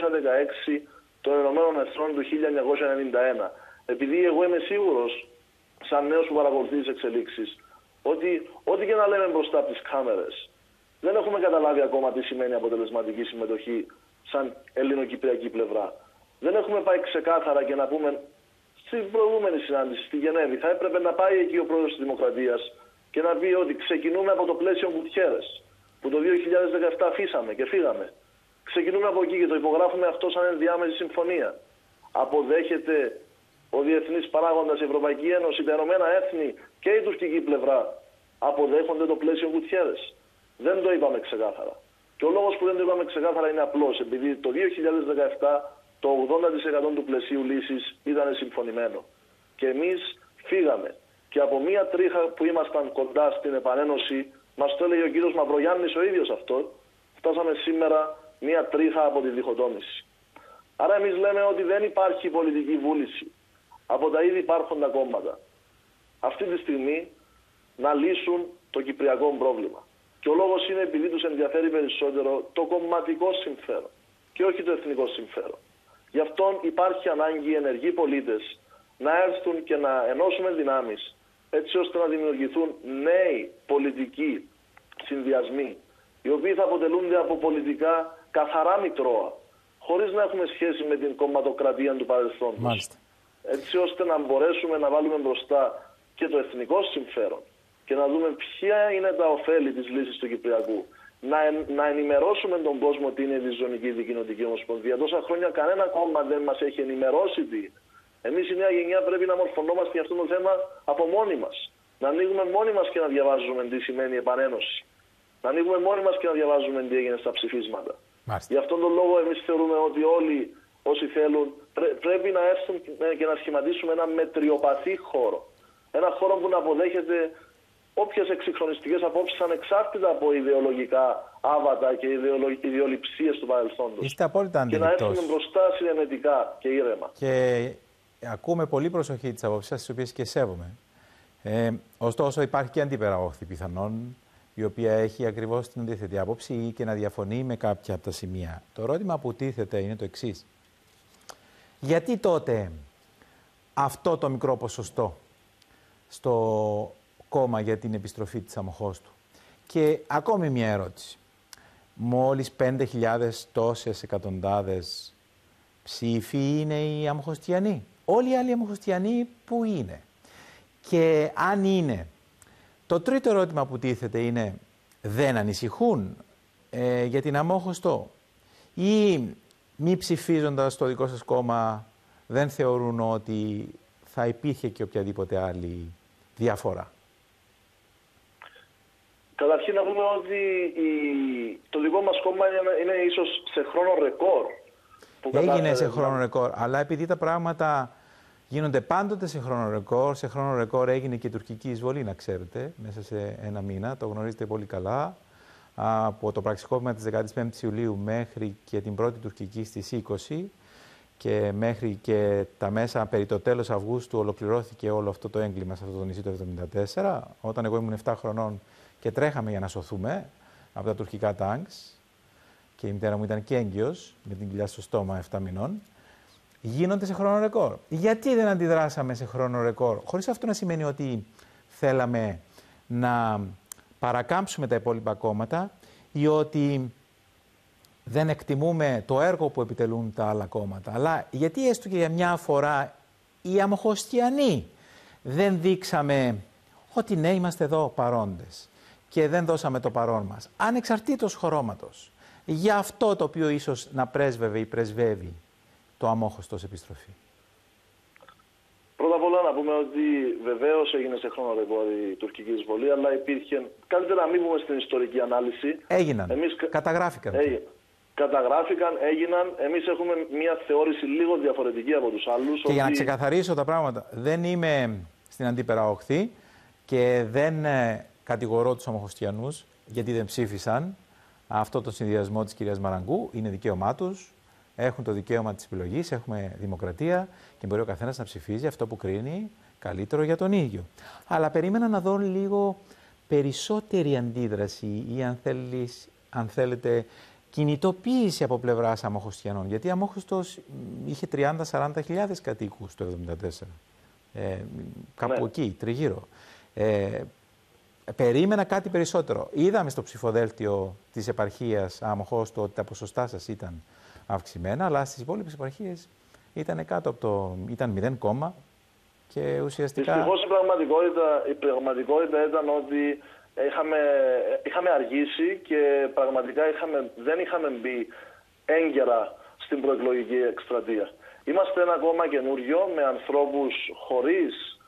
716 των Ηνωμένων Εθνών του 1991. Επειδή εγώ είμαι σίγουρος, σαν νέος που παρακολουθεί τις εξελίξεις, ότι ό,τι και να λέμε μπροστά από τις κάμερες, δεν έχουμε καταλάβει ακόμα τι σημαίνει αποτελεσματική συμμετοχή σαν ελληνοκυπριακή πλευρά. Δεν έχουμε πάει ξεκάθαρα και να πούμε, στην προηγούμενη συνάντηση στη Γενέβη, θα έπρεπε να πάει εκεί ο πρόεδρος της Δημοκρατίας και να πει ότι ξεκινούμε από το πλαίσιο Γκουτιέρες, που το 2017 αφήσαμε και φύγαμε. Ξεκινούμε από εκεί και το υπογράφουμε αυτό σαν ενδιάμεση συμφωνία. Αποδέχεται ο διεθνής παράγοντας, η Ευρωπαϊκή Ένωση, τα Ηνωμένα Έθνη και η τουρκική πλευρά αποδέχονται το πλαίσιο Γκουτιέρες? Δεν το είπαμε ξεκάθαρα. Και ο λόγος που δεν το είπαμε ξεκάθαρα είναι απλός. Επειδή το 2017 το 80% του πλαισίου λύσης ήταν συμφωνημένο. Και εμείς φύγαμε. Και από μία τρίχα που ήμασταν κοντά στην επανένωση, μας το έλεγε ο κύριος Μαυρογιάννης ο ίδιος αυτό, φτάσαμε σήμερα μία τρίχα από τη διχοτόμηση. Άρα εμείς λέμε ότι δεν υπάρχει πολιτική βούληση από τα ήδη υπάρχοντα κόμματα αυτή τη στιγμή να λύσουν το κυπριακό πρόβλημα. Και ο λόγος είναι επειδή τους ενδιαφέρει περισσότερο το κομματικό συμφέρον και όχι το εθνικό συμφέρον. Γι' αυτό υπάρχει ανάγκη οι ενεργοί πολίτες να έρθουν και να ενώσουμε δυνάμεις έτσι ώστε να δημιουργηθούν νέοι πολιτικοί συνδυασμοί οι οποίοι θα αποτελούνται από πολιτικά καθαρά μητρώα χωρίς να έχουμε σχέση με την κομματοκρατία του παρελθόντος. Μάλιστα. Έτσι ώστε να μπορέσουμε να βάλουμε μπροστά και το εθνικό συμφέρον και να δούμε ποια είναι τα ωφέλη της λύσης του Κυπριακού. Να ενημερώσουμε τον κόσμο τι είναι η Διζωνική Δικοινοτική Ομοσπονδία. Τόσα χρόνια κανένα κόμμα δεν μας έχει ενημερώσει τι είναι. Εμείς η νέα γενιά πρέπει να μορφωνόμαστε για αυτό το θέμα από μόνοι μας. Να ανοίγουμε μόνοι μας και να διαβάζουμε τι σημαίνει επανένωση. Να ανοίγουμε μόνοι μας και να διαβάζουμε τι έγινε στα ψηφίσματα. Μάλιστα. Γι' αυτόν τον λόγο εμείς θεωρούμε ότι όλοι όσοι θέλουν πρέπει να έρθουν και να σχηματίσουμε ένα μετριοπαθή χώρο. Ένα χώρο που να αποδέχεται όποιες εξυγχρονιστικές απόψεις ανεξάρτητα από ιδεολογικά άβατα και ιδεολειψίες του παρελθόντος. Είστε απόλυτα αντιληπτός. Και να έρθουμε μπροστά συνενετικά και ήρεμα. Και ακούμε πολύ προσοχή τις απόψεις σας, τις οποίες και σέβομαι. Ωστόσο υπάρχει και αντιπεραγωγή πιθανόν, η οποία έχει ακριβώς την αντίθετη άποψη ή και να διαφωνεί με κάποια από τα σημεία. Το ερώτημα που τίθεται είναι το εξής. Γιατί τότε αυτό το μικρό ποσοστό στο κόμμα για την επιστροφή της αμοχώστου? Και ακόμη μια ερώτηση. Μόλις 5.000 τόσες εκατοντάδες ψήφοι είναι οι αμοχωστιανοί. Όλοι οι άλλοι αμοχωστιανοί που είναι? Και αν είναι, το τρίτο ερώτημα που τίθεται είναι, δεν ανησυχούν για την αμόχωστο ή μη ψηφίζοντας το δικό σας κόμμα δεν θεωρούν ότι θα υπήρχε και οποιαδήποτε άλλη διαφορά? Καταρχήν να πούμε ότι το δικό μας κόμμα είναι ίσως σε χρόνο ρεκόρ. Έγινε σε χρόνο ρεκόρ, αλλά επειδή τα πράγματα γίνονται πάντοτε σε χρόνο ρεκόρ έγινε και η τουρκική εισβολή, να ξέρετε, μέσα σε ένα μήνα, το γνωρίζετε πολύ καλά, από το πραξικόπημα της 15ης Ιουλίου μέχρι και την πρώτη τουρκική στις 20 και μέχρι και τα μέσα περί το τέλος Αυγούστου ολοκληρώθηκε όλο αυτό το έγκλημα σε αυτό το νησί το 1974, όταν εγώ ήμουν 7 χρονών και τρέχαμε για να σωθούμε από τα τουρκικά τάγκς και η μητέρα μου ήταν και έγκυος με την κοιλιά στο στόμα 7 μηνών. Γίνονται σε χρόνο ρεκόρ. Γιατί δεν αντιδράσαμε σε χρόνο ρεκόρ, χωρίς αυτό να σημαίνει ότι θέλαμε να παρακάμψουμε τα υπόλοιπα κόμματα ή ότι δεν εκτιμούμε το έργο που επιτελούν τα άλλα κόμματα, αλλά γιατί έστω και για μια φορά οι αμοχωστιανοί δεν δείξαμε ότι ναι, είμαστε εδώ παρόντες και δεν δώσαμε το παρόν μας, ανεξαρτήτως χρώματος, για αυτό το οποίο ίσως να πρέσβευε ή πρεσβεύει το αμόχωστος επιστροφή? Πρώτα απ' όλα να πούμε θεωρούμε ότι βεβαίως έγινε σε χρονορεκόρ η τουρκική εισβολή, αλλά υπήρχε. Καλύτερα να μην πούμε στην ιστορική ανάλυση. Έγιναν. Καταγράφηκαν. Καταγράφηκαν, έγιναν. Εμείς έχουμε μια θεώρηση λίγο διαφορετική από τους άλλους. Και για να ξεκαθαρίσω τα πράγματα, δεν είμαι στην αντίπερα όχθη και δεν κατηγορώ τους αμμοχωστιανούς γιατί δεν ψήφισαν αυτό το συνδυασμό της κυρίας Μαραγκού. Είναι δικαίωμά τους. Έχουν το δικαίωμα της επιλογής, έχουμε δημοκρατία και μπορεί ο καθένας να ψηφίζει αυτό που κρίνει καλύτερο για τον ίδιο. Αλλά περίμενα να δω λίγο περισσότερη αντίδραση ή αν θέλετε κινητοποίηση από πλευράς αμμοχωστιανών. Γιατί η Αμμόχωστος είχε 30-40 χιλιάδες κατοίκους το 1974. Κάπου εκεί, τριγύρω. Περίμενα κάτι περισσότερο. Είδαμε στο ψηφοδέλτιο της επαρχίας Αμμοχώστου ότι τα ποσοστά σας ήταν αυξημένα, αλλά στις υπόλοιπες επαρχίες ήταν κάτω από το. Ήταν 0, και ουσιαστικά. Δυστυχώς η πραγματικότητα ήταν ότι είχαμε αργήσει και πραγματικά δεν είχαμε μπει έγκαιρα στην προεκλογική εκστρατεία. Είμαστε ένα κόμμα καινούριο με ανθρώπους χωρίς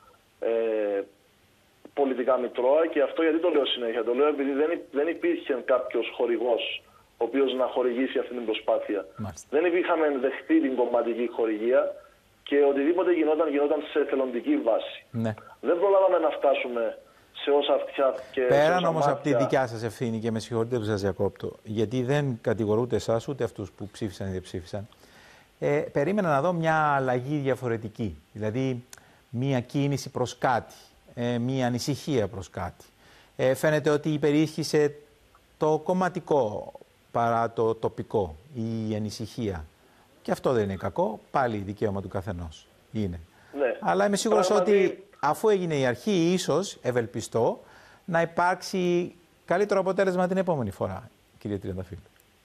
πολιτικά μητρώα και αυτό γιατί το λέω συνέχεια. Το λέω επειδή δεν υπήρχε κάποιος χορηγός ο οποίος να χορηγήσει αυτή την προσπάθεια. Μάλιστα. Δεν είχαμε δεχτεί την κομματική χορηγία και οτιδήποτε γινόταν σε εθελοντική βάση. Ναι. Δεν προλάβαμε να φτάσουμε σε όσα αυτιά και. Πέραν όμως από τη δικιά σας ευθύνη, και με συγχωρείτε που σας διακόπτω, γιατί δεν κατηγορούτε εσάς ούτε αυτούς που ψήφισαν ή δεν ψήφισαν, περίμενα να δω μια αλλαγή διαφορετική. Δηλαδή, μια κίνηση προς κάτι, μια ανησυχία προς κάτι. Φαίνεται ότι υπερίσχυσε το κομματικό παρά το τοπικό, η ανησυχία. Και αυτό δεν είναι κακό, πάλι δικαίωμα του καθενός είναι. Ναι. Αλλά είμαι σίγουρος ότι αφού έγινε η αρχή, ίσως, ευελπιστώ, να υπάρξει καλύτερο αποτέλεσμα την επόμενη φορά, κύριε Τριανταφύλλου.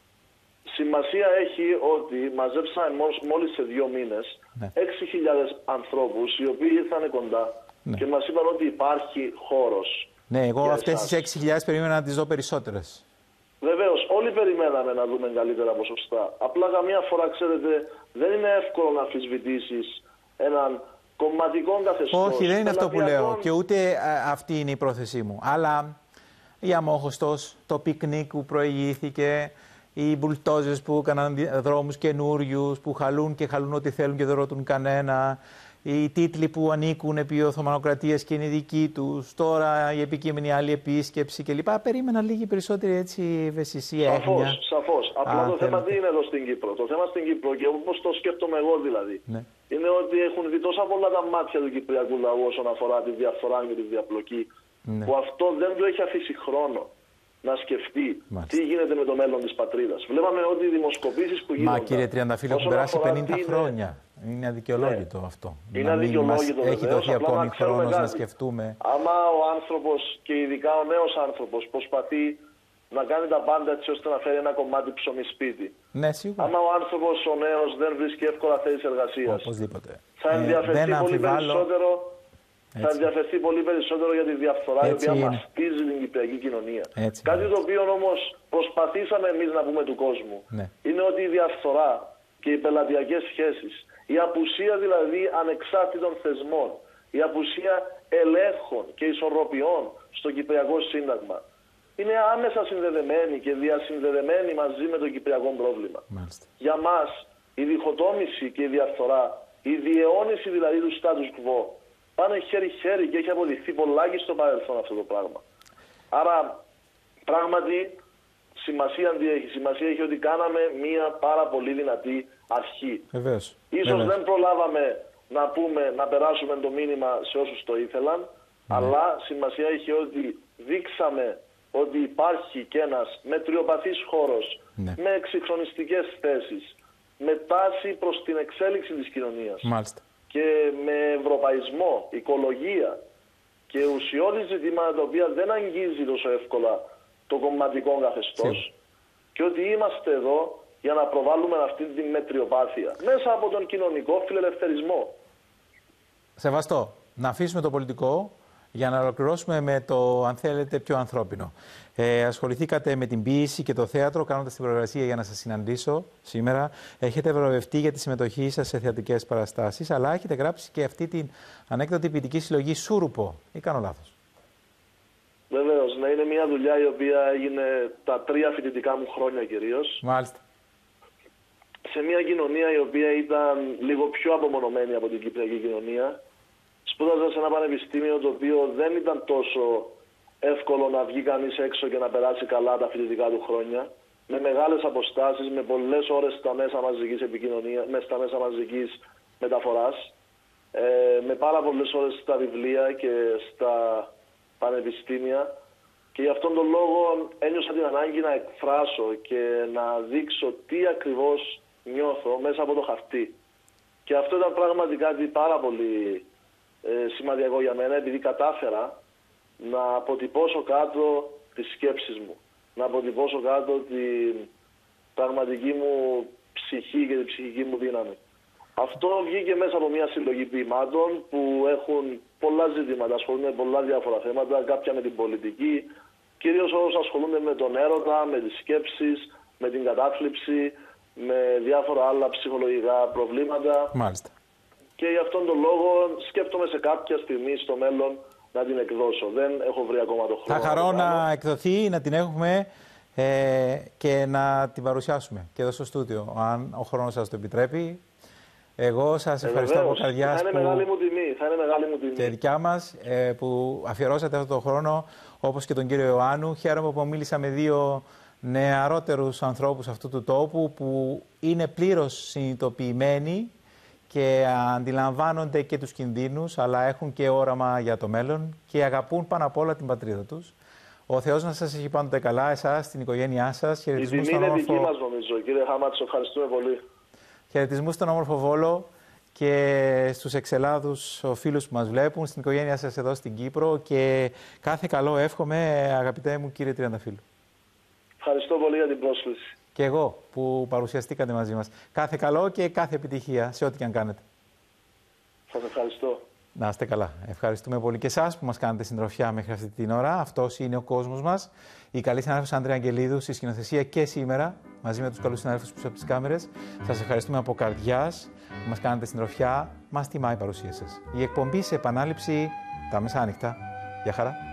Σημασία έχει ότι μαζέψαμε μόλις σε 2 μήνες 6.000 ανθρώπους οι οποίοι ήρθαν κοντά και μας είπαν ότι υπάρχει χώρος. Ναι, εγώ αυτές τις 6.000 περίμενα να τις δω περισσότερες. Βεβαίως, όλοι περιμέναμε να δούμε καλύτερα ποσοστά. Απλά καμιά φορά, ξέρετε, δεν είναι εύκολο να αμφισβητήσεις έναν κομματικό καθεστώς. Όχι, δεν είναι αυτό που λέω και ούτε αυτή είναι η πρόθεσή μου. Αλλά η Αμμόχωστος, το πικνίκ που προηγήθηκε, οι μπουλτόζες που έκαναν δρόμους καινούριους, που χαλούν και χαλούν ό,τι θέλουν και δεν ρωτούν κανένα, οι τίτλοι που ανήκουν επί Οθωμανοκρατίας και είναι δικοί τους, τώρα η επικείμενη άλλη επίσκεψη κλπ. Περίμενα λίγη περισσότερη έτσι ευαισθησία. Σαφώς. Απλά το θέμα δεν είναι εδώ στην Κύπρο. Το θέμα στην Κύπρο, και όπως το σκέφτομαι εγώ δηλαδή, είναι ότι έχουν δει τόσα πολλά τα μάτια του κυπριακού λαού όσον αφορά τη διαφθορά και τη διαπλοκή, που αυτό δεν του έχει αφήσει χρόνο να σκεφτεί τι γίνεται με το μέλλον της πατρίδας. Βλέπαμε ότι οι δημοσκοπήσεις που γίνονται. Μα κύριε Τριανταφύλλου, έχουν περάσει 50 χρόνια. Είναι αδικαιολόγητο αυτό. Είναι αδικαιολόγητο. Έχει δοθεί ακόμη χρόνος να σκεφτούμε. Άμα ο άνθρωπος και ειδικά ο νέος άνθρωπος προσπαθεί να κάνει τα πάντα έτσι ώστε να φέρει ένα κομμάτι ψωμί σπίτι. Ναι, σίγουρα. Άμα ο άνθρωπος ο νέος δεν βρίσκει εύκολα θέσεις εργασίας. Οπωσδήποτε. Θα ενδιαφερθεί πολύ περισσότερο. Θα ενδιαφερθεί πολύ περισσότερο για τη διαφθορά η οποία μαστίζει την κυπριακή κοινωνία. Κάτι το οποίο όμως προσπαθήσαμε εμείς να πούμε του κόσμου είναι ότι η διαφθορά και οι πελατειακές σχέσεις, η απουσία δηλαδή ανεξάρτητων θεσμών, η απουσία ελέγχων και ισορροπιών στο Κυπριακό Σύνταγμα είναι άμεσα συνδεδεμένη και διασυνδεδεμένη μαζί με το κυπριακό πρόβλημα. Μάλιστα. Για μας η διχοτόμηση και η διαφθορά, η διαιώνιση δηλαδή του status quo, πάνε χέρι-χέρι και έχει αποδειχθεί πολλάκι στο παρελθόν αυτό το πράγμα. Άρα, πράγματι, σημασία έχει. Σημασία έχει ότι κάναμε μία πάρα πολύ δυνατή αρχή. Βεβαίως. Ίσως δεν προλάβαμε να περάσουμε το μήνυμα σε όσους το ήθελαν, αλλά σημασία έχει ότι δείξαμε ότι υπάρχει και ένας μετριοπαθής χώρος με εξυγχρονιστικές θέσεις, με τάση προς την εξέλιξη της κοινωνίας. Μάλιστα. Και με ευρωπαϊσμό, οικολογία και ουσιώδη ζητήματα τα οποία δεν αγγίζει τόσο εύκολα το κομματικό καθεστώς και ότι είμαστε εδώ για να προβάλλουμε αυτή τη μετριοπάθεια μέσα από τον κοινωνικό φιλελευθερισμό. Σεβαστό. Να αφήσουμε το πολιτικό Για να ολοκληρώσουμε με το, αν θέλετε, πιο ανθρώπινο. Ασχοληθήκατε με την ποίηση και το θέατρο, κάνοντας την προεργασία για να σας συναντήσω σήμερα. Έχετε βραβευτεί για τη συμμετοχή σας σε θεατρικές παραστάσεις, αλλά έχετε γράψει και αυτή την ανέκδοτη ποιητική συλλογή Σούρουπο. Ή κάνω λάθος? Βεβαίως, ναι, είναι μια δουλειά η οποία έγινε τα 3 φοιτητικά μου χρόνια κυρίως. Μάλιστα. Σε μια κοινωνία η οποία ήταν λίγο πιο απομονωμένη από την κυπριακή κοινωνία. Σπούδαζα σε ένα πανεπιστήμιο το οποίο δεν ήταν τόσο εύκολο να βγει κανείς έξω και να περάσει καλά τα φοιτητικά του χρόνια. Με μεγάλες αποστάσεις, με πολλές ώρες στα μέσα μαζικής επικοινωνίας, στα μέσα μαζικής μεταφοράς, με πάρα πολλές ώρες στα βιβλία και στα πανεπιστήμια. Και γι' αυτόν τον λόγο ένιωσα την ανάγκη να εκφράσω και να δείξω τι ακριβώς νιώθω μέσα από το χαρτί. Και αυτό ήταν πράγματι κάτι πάρα πολύ σημαντικό για μένα, επειδή κατάφερα να αποτυπώσω κάτω τις σκέψεις μου, να αποτυπώσω κάτω την πραγματική μου ψυχή και την ψυχική μου δύναμη. Αυτό βγήκε μέσα από μια συλλογή ποιημάτων που έχουν πολλά ζητήματα, ασχολούνται με πολλά διάφορα θέματα, κάποια με την πολιτική, κυρίως όσοι ασχολούνται με τον έρωτα, με τις σκέψεις, με την κατάθλιψη, με διάφορα άλλα ψυχολογικά προβλήματα. Μάλιστα. Και γι' αυτόν τον λόγο σκέφτομαι σε κάποια στιγμή στο μέλλον να την εκδώσω. Δεν έχω βρει ακόμα το χρόνο. Θα χαρώ να εκδοθεί, να την έχουμε και να την παρουσιάσουμε και εδώ στο στούντιο, αν ο χρόνος σας το επιτρέπει. Εγώ σας ευχαριστώ από καρδιάς. Θα είναι μεγάλη μου τιμή. Θα είναι μεγάλη μου τιμή. Και δικιά μας που αφιερώσατε αυτόν τον χρόνο, όπως και τον κύριο Ιωάννου. Χαίρομαι που μίλησα με 2 νεαρότερους ανθρώπους αυτού του τόπου που είναι πλήρως συνειδητοποιημένοι και αντιλαμβάνονται και τους κινδύνους, αλλά έχουν και όραμα για το μέλλον και αγαπούν πάνω απ' όλα την πατρίδα τους. Ο Θεός να σας έχει πάντοτε καλά, εσάς, την οικογένειά σας. Χαιρετισμούς στον όμορφο... είναι δική μας, νομίζω. Κύριε Χάματσο, ευχαριστούμε πολύ. Χαιρετισμούς στον όμορφο Βόλο και στους εξελάδους φίλους που μας βλέπουν, στην οικογένειά σας εδώ στην Κύπρο και κάθε καλό εύχομαι, αγαπητέ μου κύριε Τριανταφύλλου. Ευχαριστώ πολύ για την πρόσκληση. Και εγώ που παρουσιαστήκατε μαζί μας. Κάθε καλό και κάθε επιτυχία σε ό,τι και αν κάνετε. Σας ευχαριστώ. Να είστε καλά. Ευχαριστούμε πολύ και εσάς που μας κάνετε συντροφιά μέχρι αυτή την ώρα. Αυτός είναι ο κόσμος μας. Η καλή συνάδελφος Άντρια Αγγελίδου στη σκηνοθεσία και σήμερα, μαζί με τους καλούς συνάδελφους πίσω από τις κάμερες. Σας ευχαριστούμε από καρδιάς που μας κάνετε συντροφιά. Μας τιμά η παρουσία σας. Η εκπομπή σε επανάληψη τα μεσάνυχτα. Γεια χαρά.